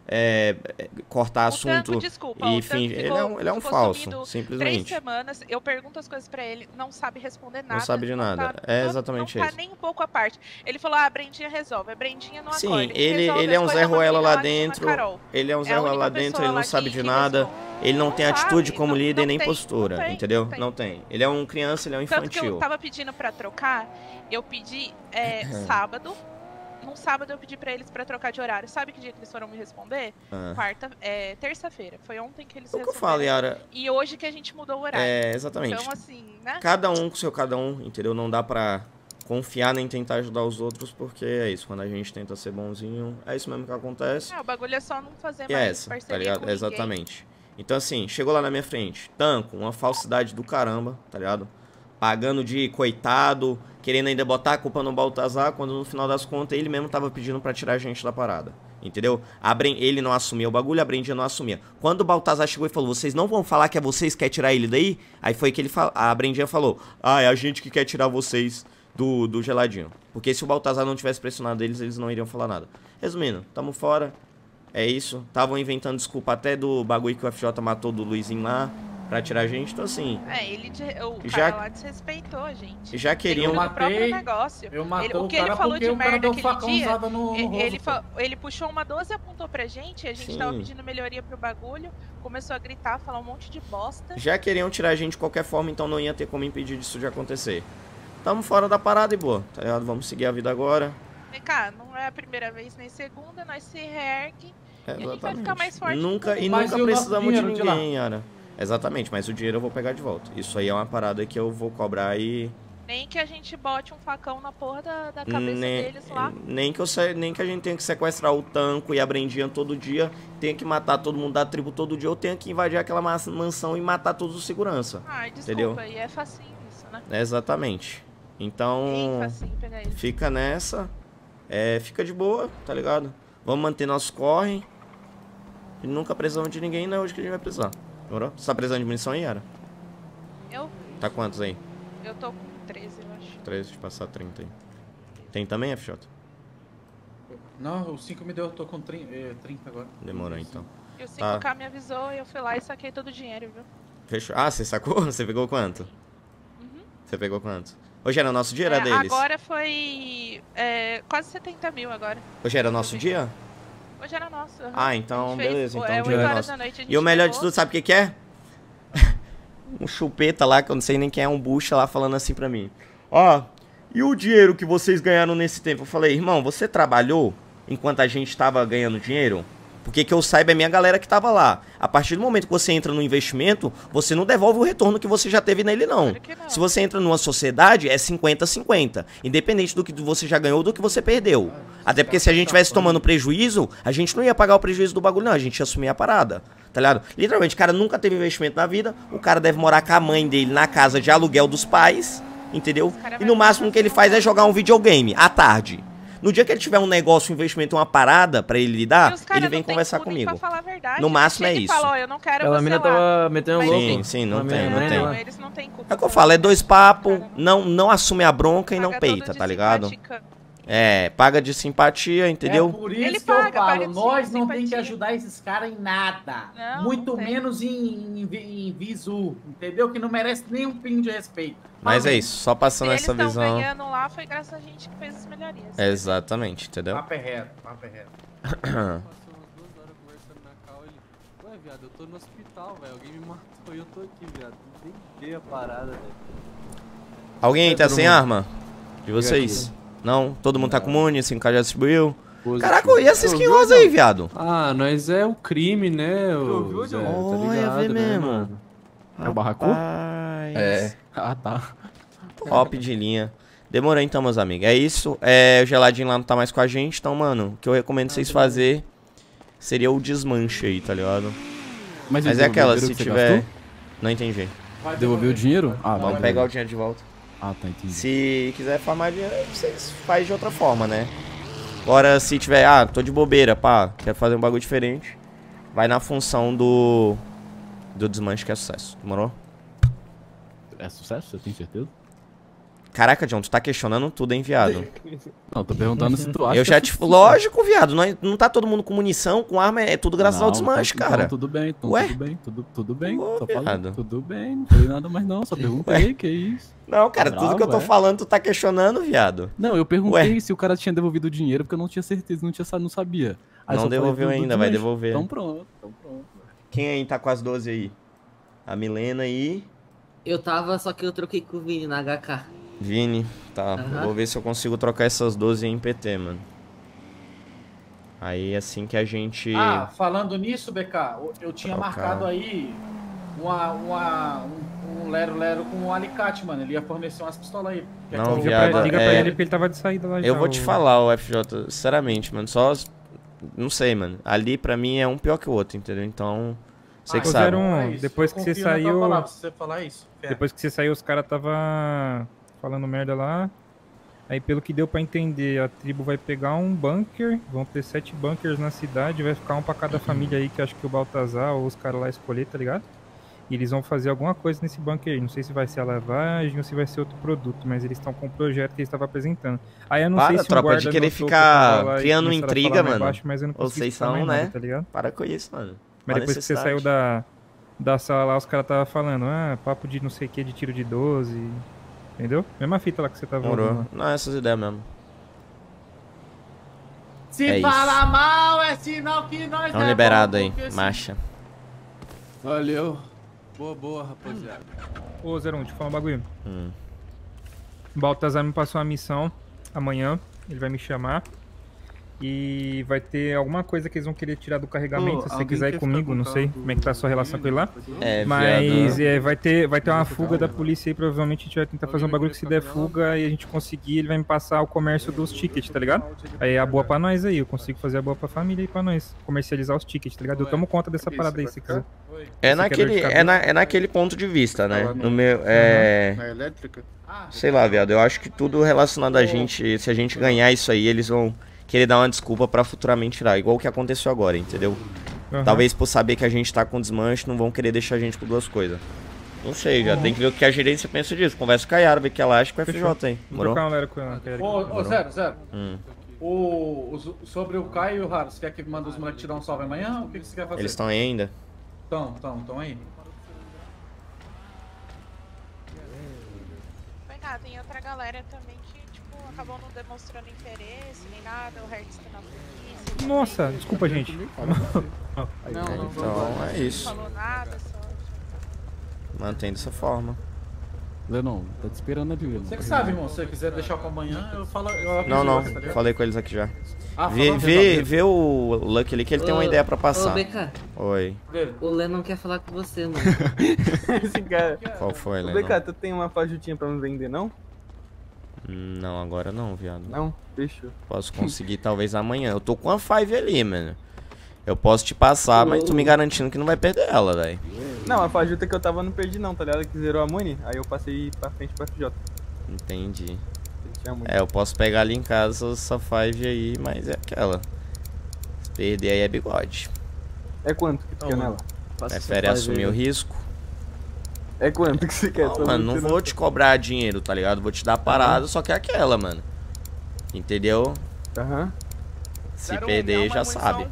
é, cortar assunto. Tanco, desculpa, e o Tanco fim, ele ficou- é um, ele é um ficou falso, sumido Três simplesmente. semanas, eu pergunto as coisas pra ele, não sabe responder nada. sabe de nada. tá- É não- exatamente não tá isso. nem um pouco à parte. Ele falou, ah, a Brendinha resolve, a Brendinha não Sim, acorda. ele, resolve ele é as um coisas, Zé uma Ruela menina lá que chama dentro. Carol. Ele é um É Zé a Ruela única lá dentro, pessoa ele não lá sabe que- de que nada. responde. Ele não, Não tem atitude sabe, como não- líder não nem tem, postura, não tem, entendeu? não tem. Não tem. Ele é um criança, ele é um Tanto que eu infantil. tava pedindo pra trocar, eu pedi é, sábado. Num sábado eu pedi pra eles pra trocar de horário. Sabe que dia que eles foram me responder? Ah. Quarta, é, terça-feira. Foi ontem que eles O que eu responderam. falo, Yara? E hoje que a gente mudou o horário. É, exatamente. Então, assim, né? Cada um com seu cada um, entendeu? Não dá pra confiar nem tentar ajudar os outros, porque é isso. Quando a gente tenta ser bonzinho, é isso mesmo que acontece. É, o bagulho é só não fazer E é mais essa, tá parceria ligado? com ninguém. Exatamente. Então, assim, chegou lá na minha frente, Tanco, uma falsidade do caramba, tá ligado? Pagando de coitado, querendo ainda botar a culpa no Baltazar, quando no final das contas ele mesmo tava pedindo pra tirar a gente da parada. Entendeu? A Bren... Ele não assumia o bagulho, a Brendinha não assumia. Quando o Baltazar chegou e falou, vocês não vão falar que é vocês que querem tirar ele daí? Aí foi que ele fal... a Brendinha falou, ah, é a gente que quer tirar vocês do, do geladinho. Porque se o Baltazar não tivesse pressionado eles, eles não iriam falar nada. Resumindo, tamo fora. É isso. Estavam inventando desculpa até do bagulho que o F J matou do Luizinho lá pra tirar a gente. Então, assim... É, ele, de- o Já- cara lá desrespeitou a gente. Já queriam... Ele, no próprio negócio. eu matei Ele- o o que ele cara falou porque de o cara merda deu aquele dia, facãozada no- no e- rosto, ele, pô. fa- ele puxou uma doze e apontou pra gente, a gente Sim. tava pedindo melhoria pro bagulho, começou a gritar, falar um monte de bosta. Já queriam tirar a gente de qualquer forma, então não ia ter como impedir disso de acontecer. Tamo fora da parada e boa, tá ligado? Vamos seguir a vida agora. Vem cá, não é a primeira vez nem segunda, nós se reergue É, e a gente vai exatamente. ficar mais forte. Nunca, e Mas nunca e o nosso precisamos de dinheiro de lá? ninguém, Yara. Exatamente, mas o dinheiro eu vou pegar de volta. Isso aí é uma parada que eu vou cobrar e... Nem que a gente bote um facão na porra da, da cabeça Nem, deles lá. nem, que eu, se- nem que a gente tenha que sequestrar o Tanco e a Brendinha todo dia, tenha que matar todo mundo da tribo todo dia, ou tenha que invadir aquela mas- mansão e matar todos os segurança. Ai, desculpa, entendeu? aí é facinho isso, né? É, exatamente. Então, Bem facinho pegar eles. fica nessa, é, fica de boa, tá ligado? Vamos manter nosso corre. E nunca precisamos de ninguém, não é hoje que a gente vai precisar. Demorou? Você tá precisando de munição aí, Yara? Eu? Tá quantos aí? Eu tô com treze, eu acho. treze, de passar trinta aí. Tem também, F J? Não, o cinco me deu, eu tô com trinta, trinta agora. Demorou então. E o cinco K Tá. me avisou e eu fui lá e saquei todo o dinheiro, viu? Fechou. Ah, você sacou? Você pegou quanto? Uhum. Você pegou quanto? Hoje era nosso dia, era É, deles? agora foi é, quase setenta mil agora. Hoje era nosso dia? Hoje era nosso. uhum. Ah, A então gente fez, beleza. Então é, o dia oito era horas nosso. da noite, a gente E o melhor de pegou. tudo, sabe o que que é? Um chupeta lá, que eu não sei nem quem é, um bucha lá falando assim pra mim. Ó, e o dinheiro que vocês ganharam nesse tempo? Eu falei, irmão, você trabalhou enquanto a gente tava ganhando dinheiro? Porque que eu saiba é minha galera que tava lá. A partir do momento que você entra no investimento, você não devolve o retorno que você já teve nele, não. não. Se você entra numa sociedade, é cinquenta a cinquenta. Independente do que você já ganhou ou do que você perdeu. Até porque se a gente tivesse tomando prejuízo, a gente não ia pagar o prejuízo do bagulho, não. A gente ia assumir a parada. Tá ligado? Literalmente, o cara nunca teve investimento na vida. O cara deve morar com a mãe dele na casa de aluguel dos pais. Entendeu? E no máximo que ele faz é jogar um videogame à tarde. No dia que ele tiver um negócio, um investimento, uma parada pra ele lidar, ele vem conversar comigo. No máximo é isso. Falou, eu não quero Aquela você mina lá. tava metendo Mas- louco. Sim, sim, não Uma tem, mina- não tem. Não, eles não têm culpa. É o que eu falo, é dois papos, não, não assume a bronca e não peita, tá ligado? É, paga de simpatia, entendeu? É por isso Ele que paga, eu paga falo, de nós não tem que simpatia. ajudar esses caras em nada. Não, muito não tem. menos em, em, em visu, entendeu? Que não merece nem um pingo de respeito. Mas é Amém. isso, só passando Se eles essa estão visão. ganhando lá, foi graças a gente que fez as melhorias. Exatamente, entendeu? Papo é reto, papo é reto. Ué, viado, eu tô no hospital, velho. Alguém me matou e eu tô aqui, viado. Nem dei a parada, velho. Alguém aí tá Todo sem mundo. arma? De vocês? Não? Todo mundo tá com muni, cinco K já distribuiu? Positivo. Caraca, e essa Eu skin vi, rosa não. aí, viado? Ah, nós é o crime, né? O Zé, tá Olha, ligado, vê né, mesmo. mano? É o barracu? É. Ah, tá. Top de linha. Demorou então, meus amigos. É isso. É, o geladinho lá não tá mais com a gente. Então, mano, o que eu recomendo vocês fazer seria o desmanche aí, tá ligado? Mas Mas ele é aquela, devolveu o se que você tiver... gastou? Não entendi. Devolveu o dinheiro? Ah, Vamos tá, pegar o beleza. dinheiro de volta. Ah, tá, entendi. Se quiser farmar dinheiro, vocês fazem de outra forma, né? Agora, se tiver, ah, tô de bobeira, pá, quero fazer um bagulho diferente, vai na função do do desmanche que é sucesso, demorou? É sucesso? Você tem certeza? Caraca, John, tu tá questionando tudo, hein, viado? Não, tô perguntando se tu acha Eu que já é te... sucesso. Lógico, viado, não, é- não tá todo mundo com munição, com arma, é tudo graças ao Não, desmanche, então- cara. Então, tudo bem, então Ué? tudo bem, tudo, tudo bem. Ô, tô falando, viado. tudo bem, não falei nada mais não, só perguntei, que isso. Não, cara, Tá tudo que eu tô bravo, é? falando, tu tá questionando, viado. Não, eu perguntei Ué? se o cara tinha devolvido o dinheiro, porque eu não tinha certeza, não, tinha, sa- não sabia. Aí Não só falei devolveu do- do ainda, vai desmanche. devolver. Então pronto, então pronto. Quem aí tá com as doze aí? A Milena aí, Eu tava, só que eu troquei com o Vini na H K. Vini, tá. Aham. Vou ver se eu consigo trocar essas doze em P T, mano. Aí assim que a gente... Ah, falando nisso, B K, eu tinha Trocar. marcado aí uma, uma, um, um Lero Lero com um alicate, mano. Ele ia fornecer umas pistolas aí. Quer Não, que eu- viado, Liga pra é- ele porque ele tava de saída lá já. Eu vou te o- falar, o F J, sinceramente, mano, só... Não sei, mano. Ali pra mim é um pior que o outro, entendeu? Então, você que Ô, sabe. zero um, É isso, depois eu que você confio na tua saiu... palavra, se você falar isso. Fé. Depois que você saiu, os caras tava falando merda lá. Aí, pelo que deu pra entender, a tribo vai pegar um bunker. Vão ter sete bunkers na cidade. Vai ficar um pra cada família aí, que acho que o Baltazar ou os caras lá escolher, tá ligado? E eles vão fazer alguma coisa nesse bunker aí. Não sei se vai ser a lavagem ou se vai ser outro produto, mas eles estão com o projeto que eles estavam apresentando. Aí eu não Para, sei se um tropa, guarda de querer notou que eu ficar tava lá e criando começaram a intriga, falar mais mano. baixo, mas eu não consegui Vocês escutar são, mais né? nada, tá ligado? Para com isso, mano. Mas Qual a depois que você necessidade? saiu da, da sala lá, os caras estavam falando, ah, papo de não sei o que, de tiro de doze. Entendeu? Mesma fita lá que você tava Morou. ouvindo lá. Não, essas ideias mesmo. Se É falar mal, é sinal que nós Então é liberado bom, aí, porque se- marcha. Valeu. Boa, boa, rapaziada. Ô, zero um, deixa eu falar um bagulho. Hum. Baltazar me passou uma missão amanhã, ele vai me chamar. E vai ter alguma coisa que eles vão querer tirar do carregamento, Ô, se você alguém quiser ir quer comigo, ficar com não o sei carro como é que tá a sua relação com ele lá. É, Mas viado. é, vai, ter, vai ter uma fuga da polícia aí, provavelmente a gente vai tentar fazer um bagulho que se der fuga e a gente conseguir, ele vai me passar o comércio dos tickets, tá ligado? Aí a boa pra nós aí, eu consigo fazer a boa pra família e pra nós, comercializar os tickets, tá ligado? Eu tomo conta dessa parada aí, se quiser. É Se naquele, quer dor de é, na, cabeça. é naquele ponto de vista, né? Tá lá no- No meu, é... Na elétrica? Sei lá, viado, eu acho que tudo relacionado a gente, se a gente ganhar isso aí, eles vão querer dar uma desculpa pra futuramente tirar, igual o que aconteceu agora, entendeu? Uhum. Talvez por saber que a gente tá com desmanche, não vão querer deixar a gente com duas coisas. Não sei, já Uhum. tem que ver o que a gerência pensa disso. Conversa com a Yara, ver o que ela acha com o F J aí. Vou Morou? trocar uma ideia com ela, com ela. Ô, ô, Zero, Zero. Hum. O, os- sobre o Caio e o Raro, você quer que manda os moleques te dar um salve amanhã? O que, que você quer fazer? Eles estão aí ainda? Estão, estão, estão aí. Vem cá, tem outra galera também que, tipo, acabou não demonstrando interesse nem nada, o Hertz tá na polícia. Nossa, desculpa, gente. Não, não, Então é isso. Não falou nada, só. Mantém dessa forma. Lennon, tá te esperando ali, Lennon. Você que sabe, irmão. Se você quiser deixar pra amanhã, eu falo. Eu aviso Não, não, você, tá ligado? falei com eles aqui já. Ah, vê, falou, vê, resolve. vê o, o Lucky ali que ele tem uma Ô, ideia pra Ô, passar. B K. Oi. O Lennon quer falar com você, mano. Esse cara. Qual foi, Ô, Lennon? B K, tu tem uma fajutinha pra me vender, não? Hum, Não, agora não, viado. Não? Fechou. Posso conseguir talvez amanhã. Eu tô com uma five ali, mano. Eu posso te passar, mas tu me garantindo que não vai perder ela, velho. Não, a fajuta que eu tava não perdi não, tá ligado? Que zerou a money, aí eu passei pra frente pro F J. Entendi. Tinha muito. É, eu posso pegar ali em casa essa five aí, mas é aquela. Se perder aí é bigode. É quanto que tu quer nela? Prefere assumir o risco? É quanto que você quer? Não, Só mano, não você vou te cobrar dinheiro, tá ligado? Vou te dar parada, só que é aquela, mano. Entendeu? Aham. Se Zero um, perder, arruma já munição. sabe.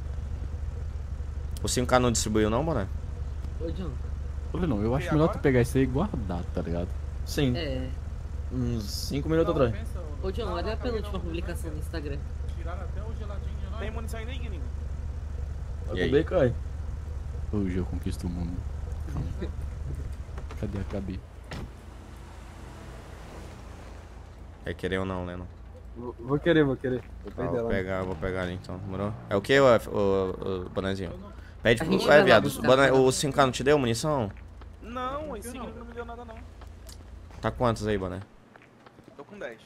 O cinco K não distribuiu não, mano? Ô, John. Ô, Lennon, eu acho melhor tu pegar isso aí e guardar, tá ligado? Sim. É. Uns cinco minutos atrás. Ô, John, olha a penúltima publicação no Instagram. Tem munição ainda, Guininho? E aí? Também cai. Hoje eu conquisto o mundo. Cadê a Gabi? Quer querer ou não, Lennon? Vou, vou querer, vou querer. Vou Ah, perder vou ela. pegar, vou pegar ali então, demorou? É o que, o, o, o bonezinho? Pede A pro. gente Vai, vai lá viado. buscar, boné- tá? O cinco K não te deu munição? Não, esse não. não me deu nada não. Tá quantos aí, boné? Tô com dez.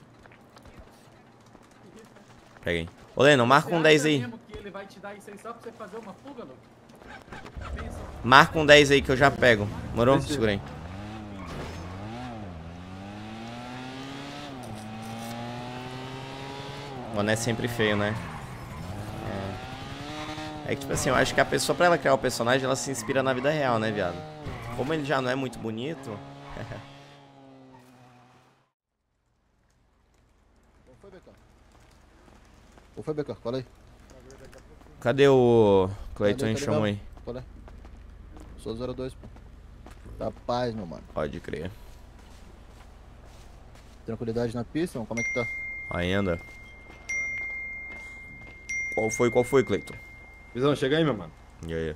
Pega aí. Ô, Lennon, marca um dez aí. Que ele vai te dar isso aí só pra você fazer uma fuga, Luke? Marca um dez aí que eu já pego. Demorou? Segura aí. O boné é sempre feio, né? É. É que, tipo assim, eu acho que a pessoa, pra ela criar o personagem, ela se inspira na vida real, né, viado? Como ele já não é muito bonito... Qual foi, B K? Cola aí. Cadê o Cleiton? Cadê, A gente chamou aí. Cola aí. Sou zero dois, pô. Da paz, meu mano. Pode crer. Tranquilidade na pista, mano? Como é que tá? Ainda. Qual foi, qual foi, Cleiton? Visão, chega aí, meu mano. E aí?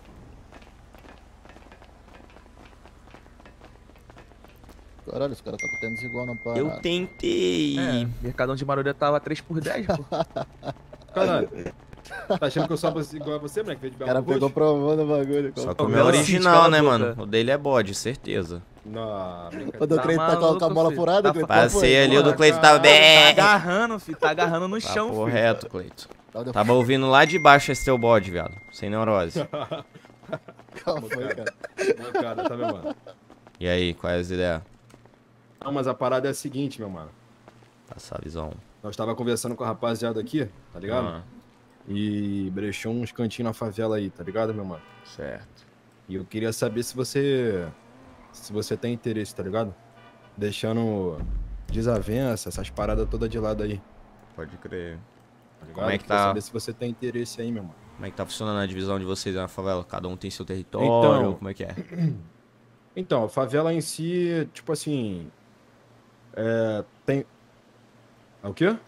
Caralho, os caras tá com tênis igual na parada. Eu tentei. É, Mercadão de Maruda tava três por dez, pô. Caralho. Tá achando que eu sou igual a você, moleque? Veio de O Belo cara Roxo? pegou provando o bagulho. Só que o meu é original, né, mano? O dele é bode, certeza. Não, O do Cleiton tá com a bola furada, Cleiton? Passei ali, o do Cleiton tava Tá bem. agarrando, filho. Tá agarrando no chão, Papo filho. reto, Cleiton. Tava ouvindo lá de baixo esse teu bode, viado. Sem neurose. Calma, cara. Não, cara, tá, meu mano? E aí, quais as ideias? Não, mas a parada é a seguinte, meu mano. Passa a visão. Nós tava conversando com a rapaziada aqui, tá ligado? Ah. E brechou uns cantinhos na favela aí, tá ligado, meu mano? Certo. E eu queria saber se você... Se você tem interesse, tá ligado? Deixando desavença, essas paradas todas de lado aí. Pode crer. Tá ligado? Como é que Queria tá? saber se você tem interesse aí, meu mano. Como é que tá funcionando a divisão de vocês na favela? Cada um tem seu território? Então- Como é que é? Então, a favela em si, tipo assim... É... Tem... É o quê?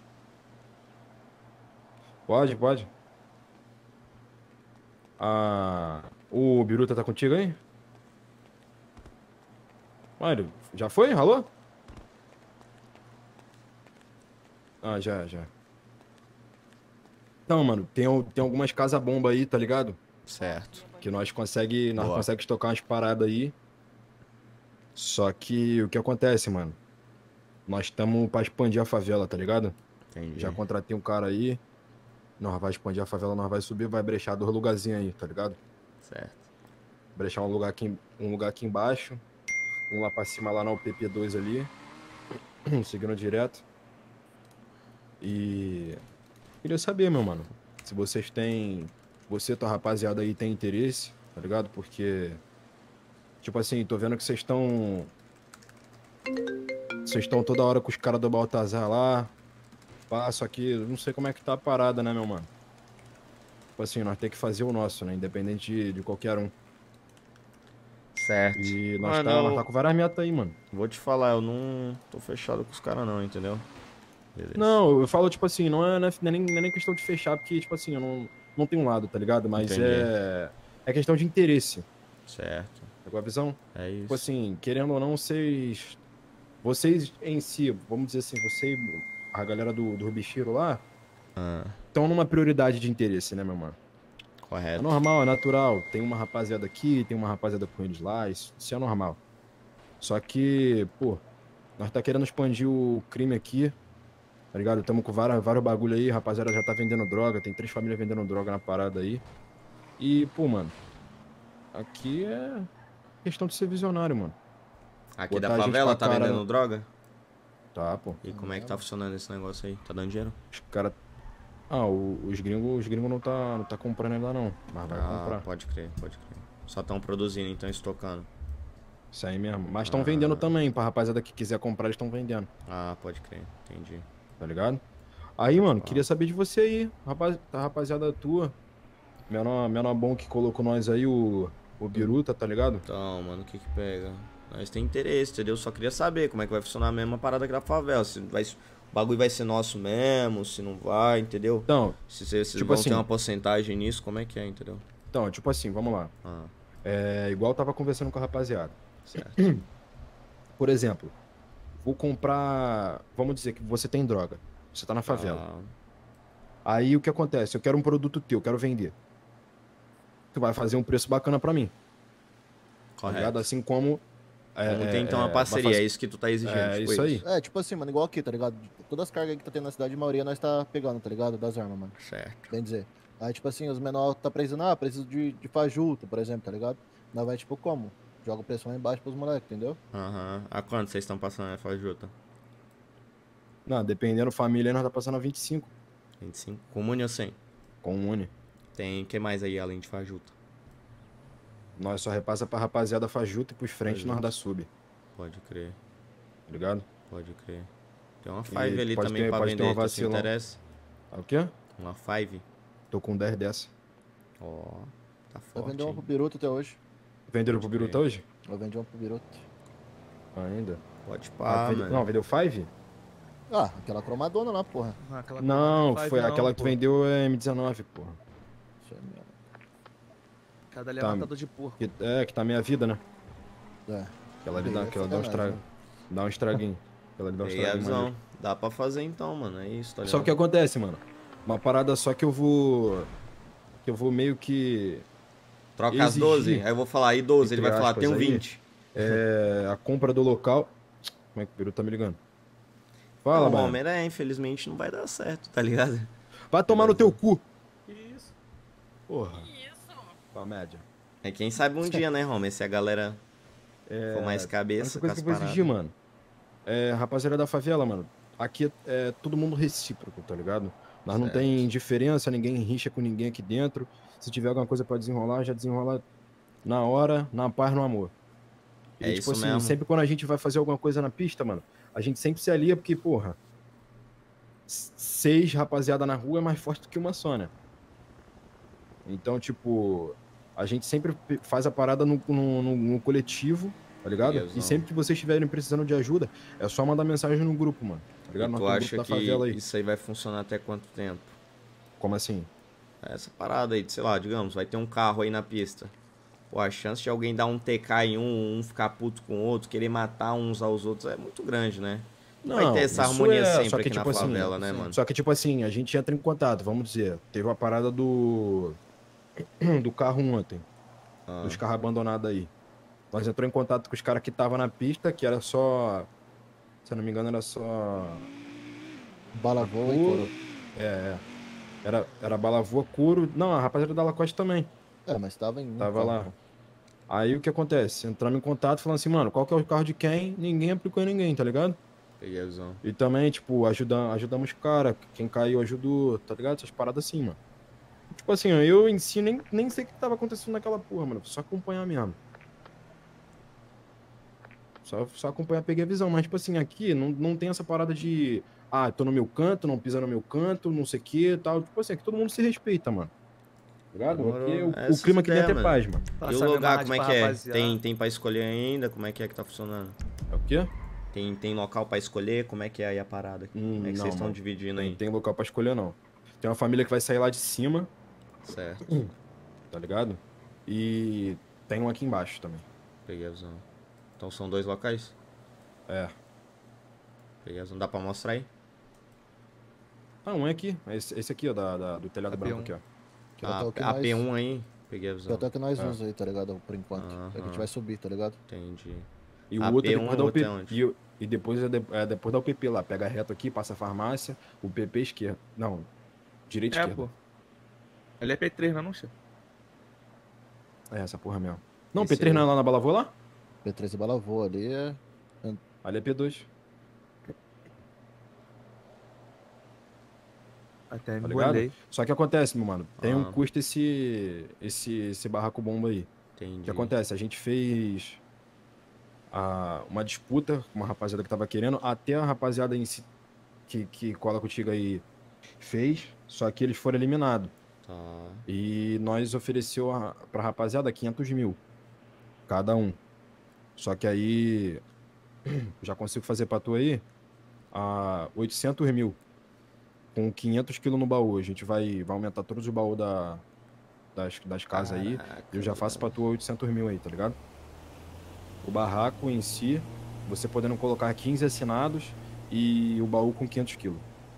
Pode, pode. Ah... O Biruta tá contigo aí? Mário, já foi? Ralou? Ah, já, já. Então, mano, tem, al- tem algumas casas-bomba aí, tá ligado? Certo. Que nós consegue, nós Boa. consegue estocar umas paradas aí. Só que o que acontece, mano? Nós estamos pra expandir a favela, tá ligado? Entendi. Já contratei um cara aí. Nós vai expandir a favela, nós vai subir, vai brechar dois lugarzinhos aí, tá ligado? Certo. Brechar um lugar aqui, um lugar aqui embaixo. Um lá pra cima, lá na U P P dois ali. Seguindo direto. E... Queria saber, meu mano. Se vocês têm você, tua rapaziada aí, tem interesse, tá ligado? Porque, tipo assim, tô vendo que vocês estão... Vocês estão toda hora com os caras do Baltazar lá. Pá, só que não sei como é que tá a parada, né, meu mano? Tipo assim, nós temos que fazer o nosso, né? Independente de, de qualquer um. Certo. E nós, Mano, tá, nós eu- tá com várias metas aí, mano. Vou te falar, eu não tô fechado com os caras não, entendeu? Beleza. Não, eu falo, tipo assim, não é, não é nem, não é nem questão de fechar, porque, tipo assim, eu não, não tenho um lado, tá ligado? Mas Entendi. é. É questão de interesse. Certo. Pegou a visão? É isso. Tipo assim, querendo ou não, vocês. Vocês em si, vamos dizer assim, você e a galera do, do Rubichiro lá, Ah, estão numa prioridade de interesse, né, meu mano? É correto. normal, é natural. Tem uma rapaziada aqui, tem uma rapaziada com eles lá, isso, isso é normal. Só que, pô, nós tá querendo expandir o crime aqui, tá ligado? Tamo com vários, vários bagulho aí, rapaziada já tá vendendo droga, tem três famílias vendendo droga na parada aí. E, pô, mano, aqui é questão de ser visionário, mano. Aqui Botar da a gente favela pra tá cara- vendendo droga? Tá, pô. E como é que tá funcionando esse negócio aí? Tá dando dinheiro? Os cara... Ah, o- os gringos, os gringos não tá, não tá comprando ainda não, mas vai Ah, comprar. pode crer, pode crer. Só estão produzindo, então estocando. Isso aí mesmo. Mas estão Ah. vendendo também, pra rapaziada que quiser comprar, eles estão vendendo. Ah, pode crer, entendi. Tá ligado? Aí, mano, queria saber de você aí, rapaz, da rapaziada tua. Menor, menor bom que colocou nós aí, o, o Biruta, tá ligado? Então, mano, o que que pega? Nós tem interesse, entendeu? Só queria saber como é que vai funcionar a mesma parada aqui da favela. Se vai, o bagulho vai ser nosso mesmo, se não vai, entendeu? Então, se vocês tipo vão assim- ter uma porcentagem nisso, como é que é, entendeu? Então, tipo assim, vamos lá. Ah, É, igual eu tava conversando com a rapaziada. certo. Por exemplo, vou comprar. Vamos dizer que você tem droga. Você tá na favela. Ah, Aí o que acontece? Eu quero um produto teu, eu quero vender. Tu vai fazer um preço bacana pra mim. Tá correto. ligado? Assim como. Vamos ter então uma vai parceria, fazer- é isso que tu tá exigindo. É tipo isso aí. É, tipo assim, mano, igual aqui, tá ligado? Todas as cargas aí que tá tendo na cidade, a maioria nós tá pegando, tá ligado? Das armas, mano. Certo. Bem dizer. Aí, tipo assim, os menores tá precisando, ah, preciso de, de fajuta, por exemplo, tá ligado? Nós vai, tipo, como? Joga o preço lá embaixo pros moleques, entendeu? Aham. A quanto vocês estão passando a fajuta? Não, dependendo da família, nós tá passando a vinte e cinco. vinte e cinco? Com Uni ou sem? Com Uni. Tem o que mais aí além de fajuta? Nós só repassa pra rapaziada fajuta e pros frentes Fajuta. nós dá sub. Pode crer, Tá ligado? pode crer. Tem uma E Five ali pode também ter- pra pode ter vender, uma tu se vacilão. interessa? Ah, o quê? Uma Five? Tô com dez dessa. Ó, tá Eu forte, vendi uma hein? pro Biruta até hoje. Venderam pro Biruta hoje? Eu vendi uma pro Biruta. Ainda? Pode Ah, pá, vende- mano. Não, vendeu five? Ah, aquela cromadona lá, porra. Não, foi aquela que tu vendeu é M dezenove, porra. Isso aí mesmo. Cada ali é Tá. matador de porco. Que- é, que tá meia vida, né? É. Aquela ali dá, Aí é aquela dá um sacanagem, estrago. né? Dá um estraguinho. Aquela ali dá um E aí, estraguinho. visão, maneiro. dá pra fazer então, mano, é isso, tá ligado? Só que o que acontece, mano? Uma parada só que eu vou. Que eu vou meio que. Troca as doze, aí eu vou falar, aí doze, ele vai entre falar, aspas, tem um aí, vinte. É. A compra do local. Como é que o Peru tá me ligando? Fala, Não, mano. Homer, é, infelizmente não vai dar certo, tá ligado? Vai tomar no teu cu. Isso. Porra. Isso. Pra média. É quem sabe um dia, né, Homer, se a galera É, for mais a cabeça única com coisa as que eu vou paradas. exigir, mano, é, rapaziada da favela, mano, aqui é todo mundo recíproco, tá ligado? Nós não Certo. tem diferença, ninguém rixa com ninguém aqui dentro. Se tiver alguma coisa pra desenrolar, já desenrola na hora, na paz, no amor. E, É tipo isso assim, mesmo. sempre quando a gente vai fazer alguma coisa na pista, mano, a gente sempre se alia porque, porra, s- seis rapaziada na rua é mais forte do que uma só, né? Então, tipo, a gente sempre pe- faz a parada no, no, no- no coletivo, tá ligado? Beleza. E sempre que vocês estiverem precisando de ajuda, é só mandar mensagem no grupo, mano. Tá ligado? E Nós tu temos acha grupo da que favela aí. isso aí vai funcionar até quanto tempo? Como assim? Essa parada aí, de, sei lá, digamos, vai ter um carro aí na pista. Pô, a chance de alguém dar um T K em um, um ficar puto com o outro, querer matar uns aos outros é muito grande, né? Não vai ter essa isso harmonia é, sempre só que, aqui tipo na assim, favela, né, sim. mano? Só que, tipo assim, a gente entra em contato, vamos dizer. Teve uma parada do. do carro ontem. Ah. Dos carros abandonados aí. Nós entrou em contato com os caras que estavam na pista, que era só. Se eu não me engano, era só. Bala voa e Couro. couro. É, é. Era, era bala voa, couro. Não, a rapaziada da Lacoste também. É, mas tava em. Tava lá. Aí o que acontece? Entramos em contato falando assim, mano, qual que é o carro de quem? Ninguém aplicou em ninguém, tá ligado? Peguei a visão. E também, tipo, ajuda, ajudamos o cara. Quem caiu ajudou, tá ligado? Essas paradas assim, mano. Tipo assim, ó, eu em si nem, nem sei o que tava acontecendo naquela porra, mano. Só acompanhar mesmo. Só, só acompanhar, peguei a visão. Mas, tipo assim, aqui não, não tem essa parada de... Ah, tô no meu canto, não pisa no meu canto, não sei o que e tal. Tipo assim, aqui todo mundo se respeita, mano. Ligado? Aqui, o, o clima aqui dentro é paz, mano. E o lugar, como é que é? Tem, tem pra escolher ainda? Como é que é que tá funcionando? É o quê? Tem, tem local pra escolher? Como é que é aí a parada? Hum, como é que vocês estão dividindo aí? Não tem local pra escolher, não. Tem uma família que vai sair lá de cima. Certo. Tá ligado? E tem um aqui embaixo também. Peguei a visão. Então são dois locais? É. Peguei a visão. Dá pra mostrar aí? Ah, um é aqui. Esse, esse aqui, ó, da, da- do telhado branco aqui, ó. Que é o que A nós- P um aí? Peguei a Que é visão. até que nós É. usamos aí, tá ligado? Por enquanto. É que a gente vai subir, tá ligado? Entendi. E o A outro é P um, depois da o outro U P é onde? e, o- e depois é, de- é depois da U P P lá. Pega reto aqui, passa a farmácia, o P P esquerda. Não, direita e É, esquerda. pô. Ele é P três, não é, não, chefe? É essa porra mesmo. Não, Esse P três não é aí. lá na Balavô lá? P três e Balavô ali é... Ali é P dois. Até Tá me ligado? bolei. Só que acontece, meu mano. Tem Ah. um custo esse, esse, esse barraco bomba aí. Entendi. O que acontece? A gente fez a, uma disputa com uma rapaziada que tava querendo, até a rapaziada em si, que, que cola contigo aí fez, só que eles foram eliminados. Tá. E nós ofereceu a, pra rapaziada quinhentos mil. Cada um. Só que aí, já consigo fazer pra tu aí, a oitocentos mil. Com quinhentos quilos no baú. A gente vai, vai aumentar todos os baús da, das, das casas aí. E eu já faço pra tu oitocentos mil aí, tá ligado? O barraco em si, você podendo colocar quinze assinados e o baú com quinhentos quilos.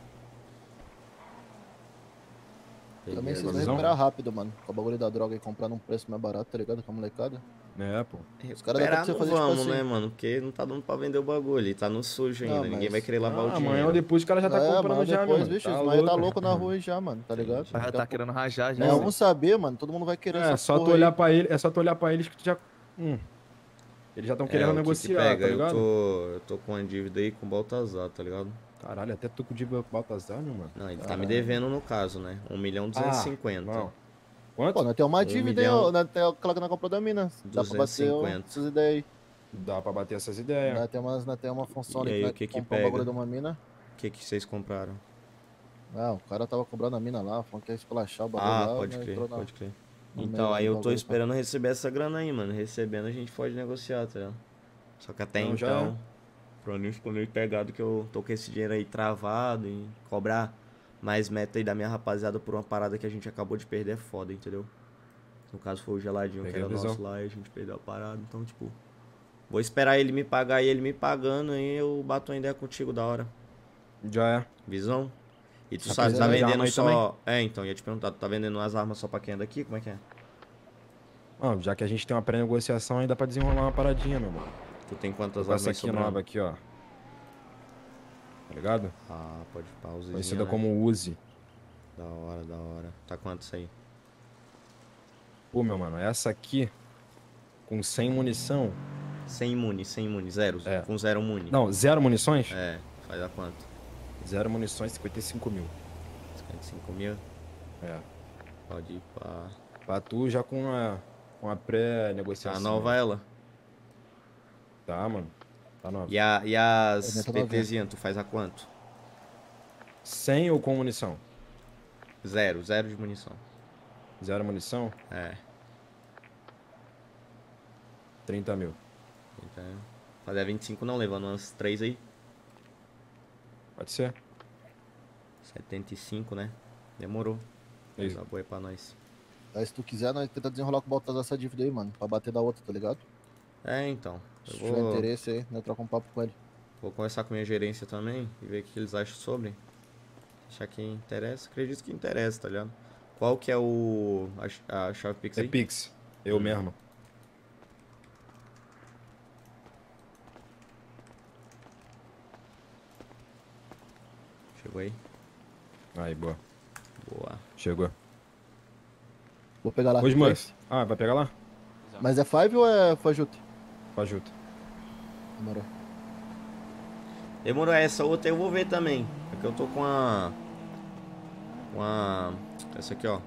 Também vocês vão Visão? recuperar rápido, mano. Com o bagulho da droga e comprar num preço mais barato, tá ligado? Com a molecada. É, pô. Os caras devem Recuperar você não fazer vamos, tipo assim. né, mano? Porque não tá dando pra vender o bagulho. Ele tá no sujo ainda. Não, Ninguém mas- vai querer lavar o Ah, dinheiro. amanhã ou depois o cara já tá É, comprando mano, já, depois, mano. bicho, Tá os maio tá louco. louco na rua já, mano, tá ligado? O cara Daqui a tá pouco- querendo rajar já. É, vamos saber, mano. Todo mundo vai querer É, essa só tu porra olhar aí. pra ele, é só tu olhar pra eles que tu já. Hum. Eles já estão querendo É, o que que negociar, pega? tá Eu ligado? tô, eu tô com uma dívida aí com o Baltazar, tá ligado? Caralho, até tu com o dívida com o Baltazar, meu mano. Não, ele tá Caralho. me devendo no caso, né? um milhão duzentos e cinquenta. não. Quanto? Pô, nós temos uma Um dívida aí, milhão. ó. Nós temos aquela que nós comprou da mina. Dá pra bater ó, duzentos e cinquenta. essas ideias aí. Dá pra bater essas ideias. Nós temos, umas- nós temos uma função E ali aí, que o nós que que comprou um pega? bagulho de uma mina. O que que vocês compraram? Ah, o cara tava cobrando a mina lá, falando que ia esculachar o bagulho Ah, lá. pode nós crer, entrou na- pode crer. no Então, meio aí do eu tô bagulho, esperando receber essa grana aí, mano. Recebendo a gente pode negociar, tá ligado? Só que até Não, já então, é. pra não esconder pegado que eu tô com esse dinheiro aí travado e cobrar mais meta aí da minha rapaziada por uma parada que a gente acabou de perder é foda, entendeu? No caso foi o geladinho Peguei que era a visão. nosso lá e a gente perdeu a parada. Então, tipo, vou esperar ele me pagar e ele me pagando aí eu bato uma ideia contigo da hora. Já é. Visão? E tu Tá sabe, tá precisando de arma vendendo aí só. É, então, ia te perguntar, tu tá vendendo as armas só pra quem é daqui? Como é que é? Ah, já que a gente tem uma pré-negociação, aí dá pra desenrolar uma paradinha, meu mano. Tu tem quantas Com essa armas aqui sobrando? nova aqui, ó. Tá ligado? Ah, pode pausar. Conhecida como Uzi. Da hora, da hora. Tá quanto isso aí? Pô, meu mano, essa aqui, com cem munição... Sem muni, sem muni, zero. É. Com zero muni. Não, zero munições? É, faz a quanto? Zero munições, cinquenta e cinco mil. cinquenta e cinco mil? É. Pode ir pra... Pra tu já com a, com a pré-negociação. Tá nova ela? Tá, mano. Tá nova. E, a, e as Também tá novinha. PTzinhas, tu faz a quanto? cem ou com munição? Zero, zero de munição. Zero munição? É. trinta mil. Então, fazer vinte e cinco não, levando umas três aí. Pode ser. setenta e cinco, né? Demorou. Isso. Dá boa aí pra nós. Aí se tu quiser, nós tenta desenrolar com o Baltazar essa dívida aí, mano. Pra bater da outra, tá ligado? É, então. Se Eu tiver vou, interesse aí, nós trocamos um papo com ele. vou conversar com minha gerência também e ver o que eles acham sobre. Achar que interessa. Acredito que interessa, tá ligado? Qual que é o... a, a chave Pix É aí? Pix. Eu Hum. mesmo. Chegou aí? Aí, boa. Boa. Chegou. Vou pegar lá. Ô, Smurf. Ah, vai pegar lá? Mas é Five ou é Fajuto? Fajuto. Demorou. Demorou essa outra eu vou ver também. Porque eu tô com a... Com a... Essa aqui, ó.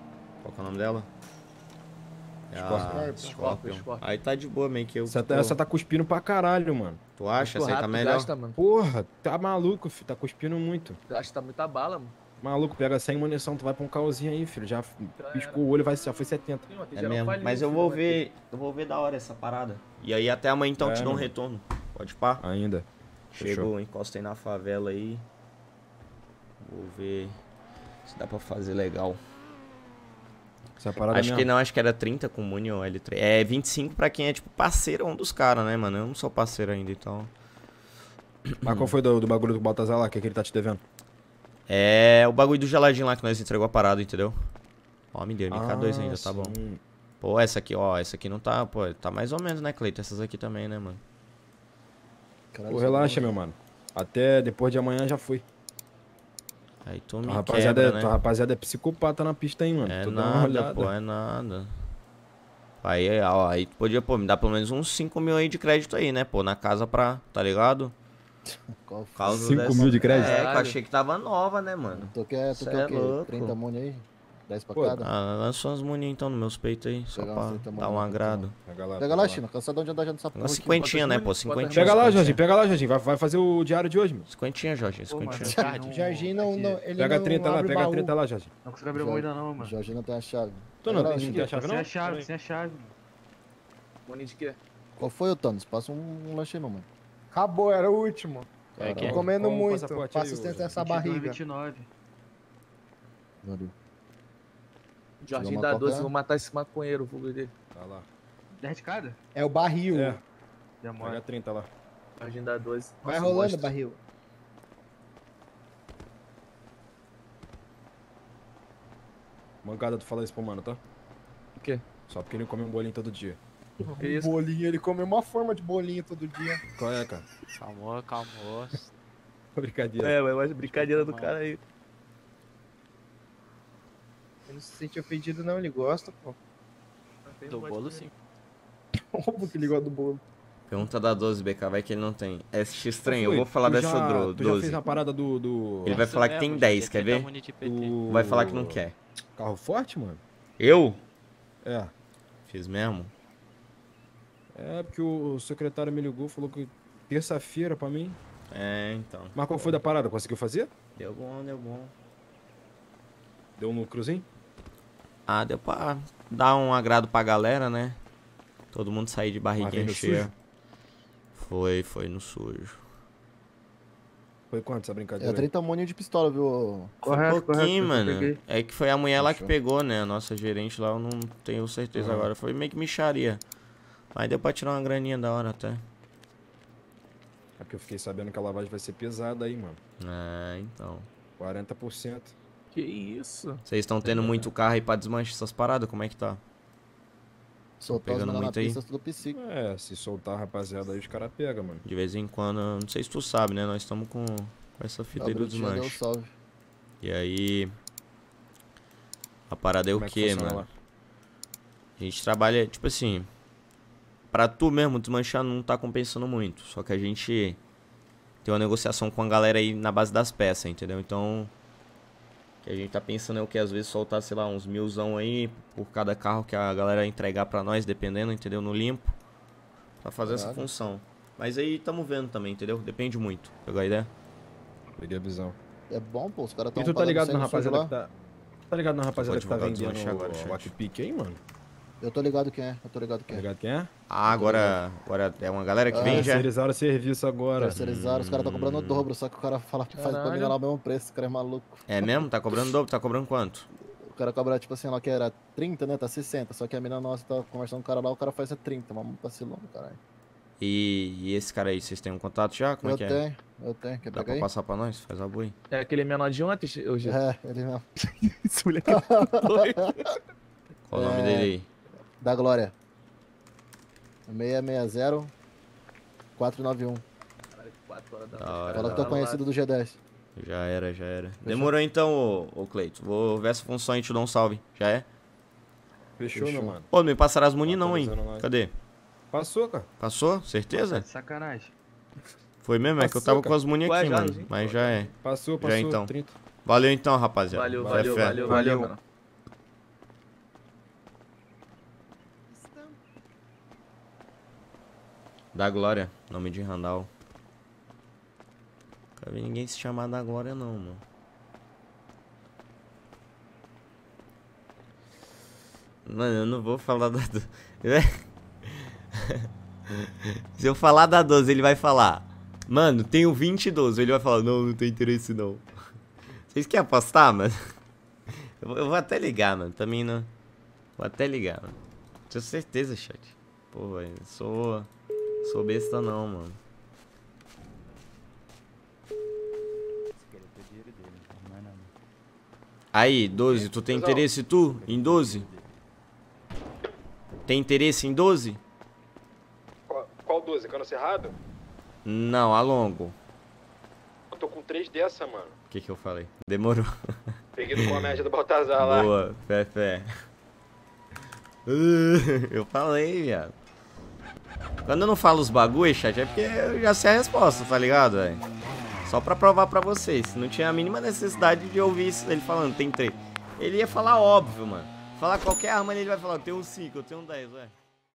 Qual que é o nome dela? É a Scorpion. Scorpion. Scorpion. Aí tá de boa, meio que eu. Essa, tá- essa tá cuspindo pra caralho, mano. Tu acha? Muito Essa aí tá rápido, melhor? gasta, mano. Porra, tá maluco, filho. Tá cuspindo muito. Acho que tá muita bala, mano. Maluco, pega sem munição, tu vai pra um caozinho aí, filho. Já piscou o olho, vai, já foi setenta. É mesmo. Mas eu vou ver. Eu vou ver da hora essa parada. E aí até amanhã então É, te dou um mano. retorno. Pode pá? Ainda. Chegou, Fechou. encostei na favela aí. Vou ver se dá pra fazer legal. Essa parada Acho mesmo. que não, acho que era trinta com Muni ou L três. É vinte e cinco pra quem é tipo parceiro um dos caras, né, mano? Eu não sou parceiro ainda, então. Mas qual foi do, do bagulho do Baltazar lá? O que, que ele tá te devendo? É o bagulho do geladinho lá que nós entregou a parada, entendeu? Ó, me deu M K dois Ah, ainda, tá bom. sim. Pô, essa aqui, ó, essa aqui não tá, pô, tá mais ou menos, né, Cleiton? Essas aqui também, né, mano? Pô, relaxa, meu mano. Até depois de amanhã já foi. Aí tu me Tua rapaziada, quebra, é, né? tua rapaziada é psicopata na pista aí, mano. É Tu dá uma nada, olhada. pô, é nada. Aí, ó, aí tu podia, pô, me dar pelo menos uns cinco mil aí de crédito aí, né, pô, na casa pra, tá ligado? Qual Por causa cinco dessa- mil de crédito? É, que eu Caralho. achei que tava nova, né, mano? Tu quer, tu Cê quer é o quê? louco. trinta muni aí? dez pra Pô, cada? Ah, lança umas muni então nos meus peitos aí, só Pegar pra umas trinta dar um muni, agrado. Pega lá, Pega lá, China, cansado de andar já nessa porra. Uma aqui, cinquentinha, mano. né, pô? Cinquentinha. Pega lá, cinquentinha. Jorginho, pega lá, Jorginho. Vai, vai fazer o diário de hoje, mano. Cinquentinha, Jorginho, cinquentinha. O Jorginho não, não, ele Pega a não trinta lá, abre pega a baú. trinta lá, Jorginho. Não consigo abrir o baú ainda não, mano. Jorginho não tem a chave. Tu não, Pega lá, não China. tem a chave Sem não? a chave, sem a chave. Moni de quê? Qual foi, Thanos? Passa um, um lanche aí, meu mano. Acabou, era o último. É, Tô quem? comendo Qual o muito passaporte pra aí, sustentar ô, essa vinte e dois, barriga. vinte e nove. Valeu. Jorginho uma dá coca, doze, né? vou matar esse maconheiro, o vulgo dele. Tá lá. dez de cada? É o barril. É. Demora. Pega a trinta lá. Jorginho dá doze. Vai Nossa, rolando, monstro. barril. Mancada, tu fala isso pro mano, tá? O quê? Só porque ele come um bolinho todo dia. Que isso? Bolinho, ele come uma forma de bolinho todo dia. Qual é, cara? Calma, calma. Brincadeira. É, mas mais brincadeira do cara aí. Ele não se sente ofendido não, ele gosta, pô. Do bolo sim. Óbvio que ele gosta do bolo. Pergunta da doze, B K, vai que ele não tem. É estranho, eu Foi? vou falar Tu dessa já- dro- Tu já doze. fez a parada do... do... Ele vai Isso falar que mesmo, tem gente, dez, é quer trinta ver? muni de P T. do- Vai falar que não quer. Carro forte, mano? Eu? É. Fiz mesmo? É, porque o secretário me ligou, falou que terça-feira pra mim. É, então. Mas qual foi da parada? Conseguiu fazer? Deu bom, deu bom. Deu um lucrozinho? Ah, deu pra dar um agrado pra galera, né? Todo mundo sair de Mas barriguinha veio no cheia. sujo? Foi, foi no sujo. Foi quanto essa brincadeira? É trinta muni de pistola, viu? Foi um pouquinho, mano. É que foi a mulher lá que Fechou. pegou, né? A nossa gerente lá, eu não tenho certeza Uhum. agora. Foi meio que micharia. Mas deu pra tirar uma graninha da hora até. É porque eu fiquei sabendo que a lavagem vai ser pesada aí, mano. É, então. quarenta por cento. Que isso? Vocês estão tendo muito carro aí pra desmanchar essas paradas? Como é que tá? Soltar os pegando meninos na muito aí? pista, tudo psico. É, se soltar a rapaziada aí, os caras pegam, mano. De vez em quando, eu não sei se tu sabe, né? Nós estamos com, com essa fita aí do Brutinho deu um desmanche. salve. E aí. A parada é o Como é que quê, funciona mano? lá? A gente trabalha, tipo assim. Pra tu mesmo desmanchar não tá compensando muito. Só que a gente tem uma negociação com a galera aí na base das peças, entendeu? Então. O que a gente tá pensando é o que às vezes soltar, sei lá, uns milzão aí por cada carro que a galera entregar pra nós, dependendo, entendeu? No limpo. Pra fazer essa Caralho. função. Mas aí tamo vendo também, entendeu? Depende muito. Pegou a ideia? Peguei a visão. É bom, pô, os caras E tão tu tá pagando ligado cem na no sujo rapaziada lá. que tá... Tá ligado na rapaziada que tá advogado vendendo desmanchar agora, o chat. lockpick aí, mano? Eu tô ligado quem é, eu tô ligado Tá quem é. ligado quem é? Ah, agora, agora é uma galera que Ah, vem já. Terceirizaram o serviço agora. Terceirizaram, os caras tão cobrando o dobro, só que o cara fala que faz pra mim lá o mesmo preço, esse cara é maluco. É mesmo? Tá cobrando dobro? Tá cobrando quanto? O cara cobra, tipo assim, lá que era trinta, né, tá sessenta, só que a mina nossa tá conversando com o cara lá, o cara faz a trinta, mas vacilão, caralho. E, e esse cara aí, vocês têm um contato já? Como Eu é que é? tenho, eu tenho, quer Dá pegar pra aí? passar pra nós? Faz a boa aí. É aquele menor de ontem, hoje. É, ele mesmo. Esse moleque é doido. Qual o nome dele aí? Da Glória. seis seis zero quatro nove um. quatro horas da Da hora, Fala da que tu é hora. conhecido do G dez. Já era, já era. Demorou então, ô, ô Cleito. Vou ver essa função e te dou um salve. Já é? Fechou, Fechou. meu mano. Ô, não me passaram as muni Tá não, hein? atualizando nós. Cadê? Passou, cara. Passou? Certeza? Sacanagem. Foi mesmo? É que eu Passou, tava cara. com as muni Ué, aqui, já, mano. gente. Mas já é. Passou, Já passou. então. trinta. Valeu então, rapaziada. Valeu, Fé, valeu, fé. valeu, valeu, mano. Da Glória, nome de Randall. Nunca vi ninguém se chamar da Glória não, mano. Mano, eu não vou falar da... Se eu falar da doze, ele vai falar: mano, tenho vinte e doze. Ele vai falar: não, não tem interesse não. Vocês querem apostar, mano? Eu, eu vou até ligar, mano. Também não. Vou até ligar, mano. Tenho certeza, chat. Pô, velho. Sou. Sou besta não, mano. Aí, doze, tu tem interesse tu? Em doze? Tem interesse em doze? Qual doze? Cano Cerrado? Não, a longo. Eu tô com três dessa, mano. O que que eu falei? Demorou. Peguei no comédia do Baltazar lá. Boa, fé, fé. Eu falei, viado. Quando eu não falo os bagulho, chat, é porque eu já sei a resposta, tá ligado, velho? Só pra provar pra vocês. Não tinha a mínima necessidade de ouvir isso, ele falando, tem três. Ele ia falar óbvio, mano. Falar qualquer arma, ele vai falar, eu tenho um cinco, eu tenho um dez, velho.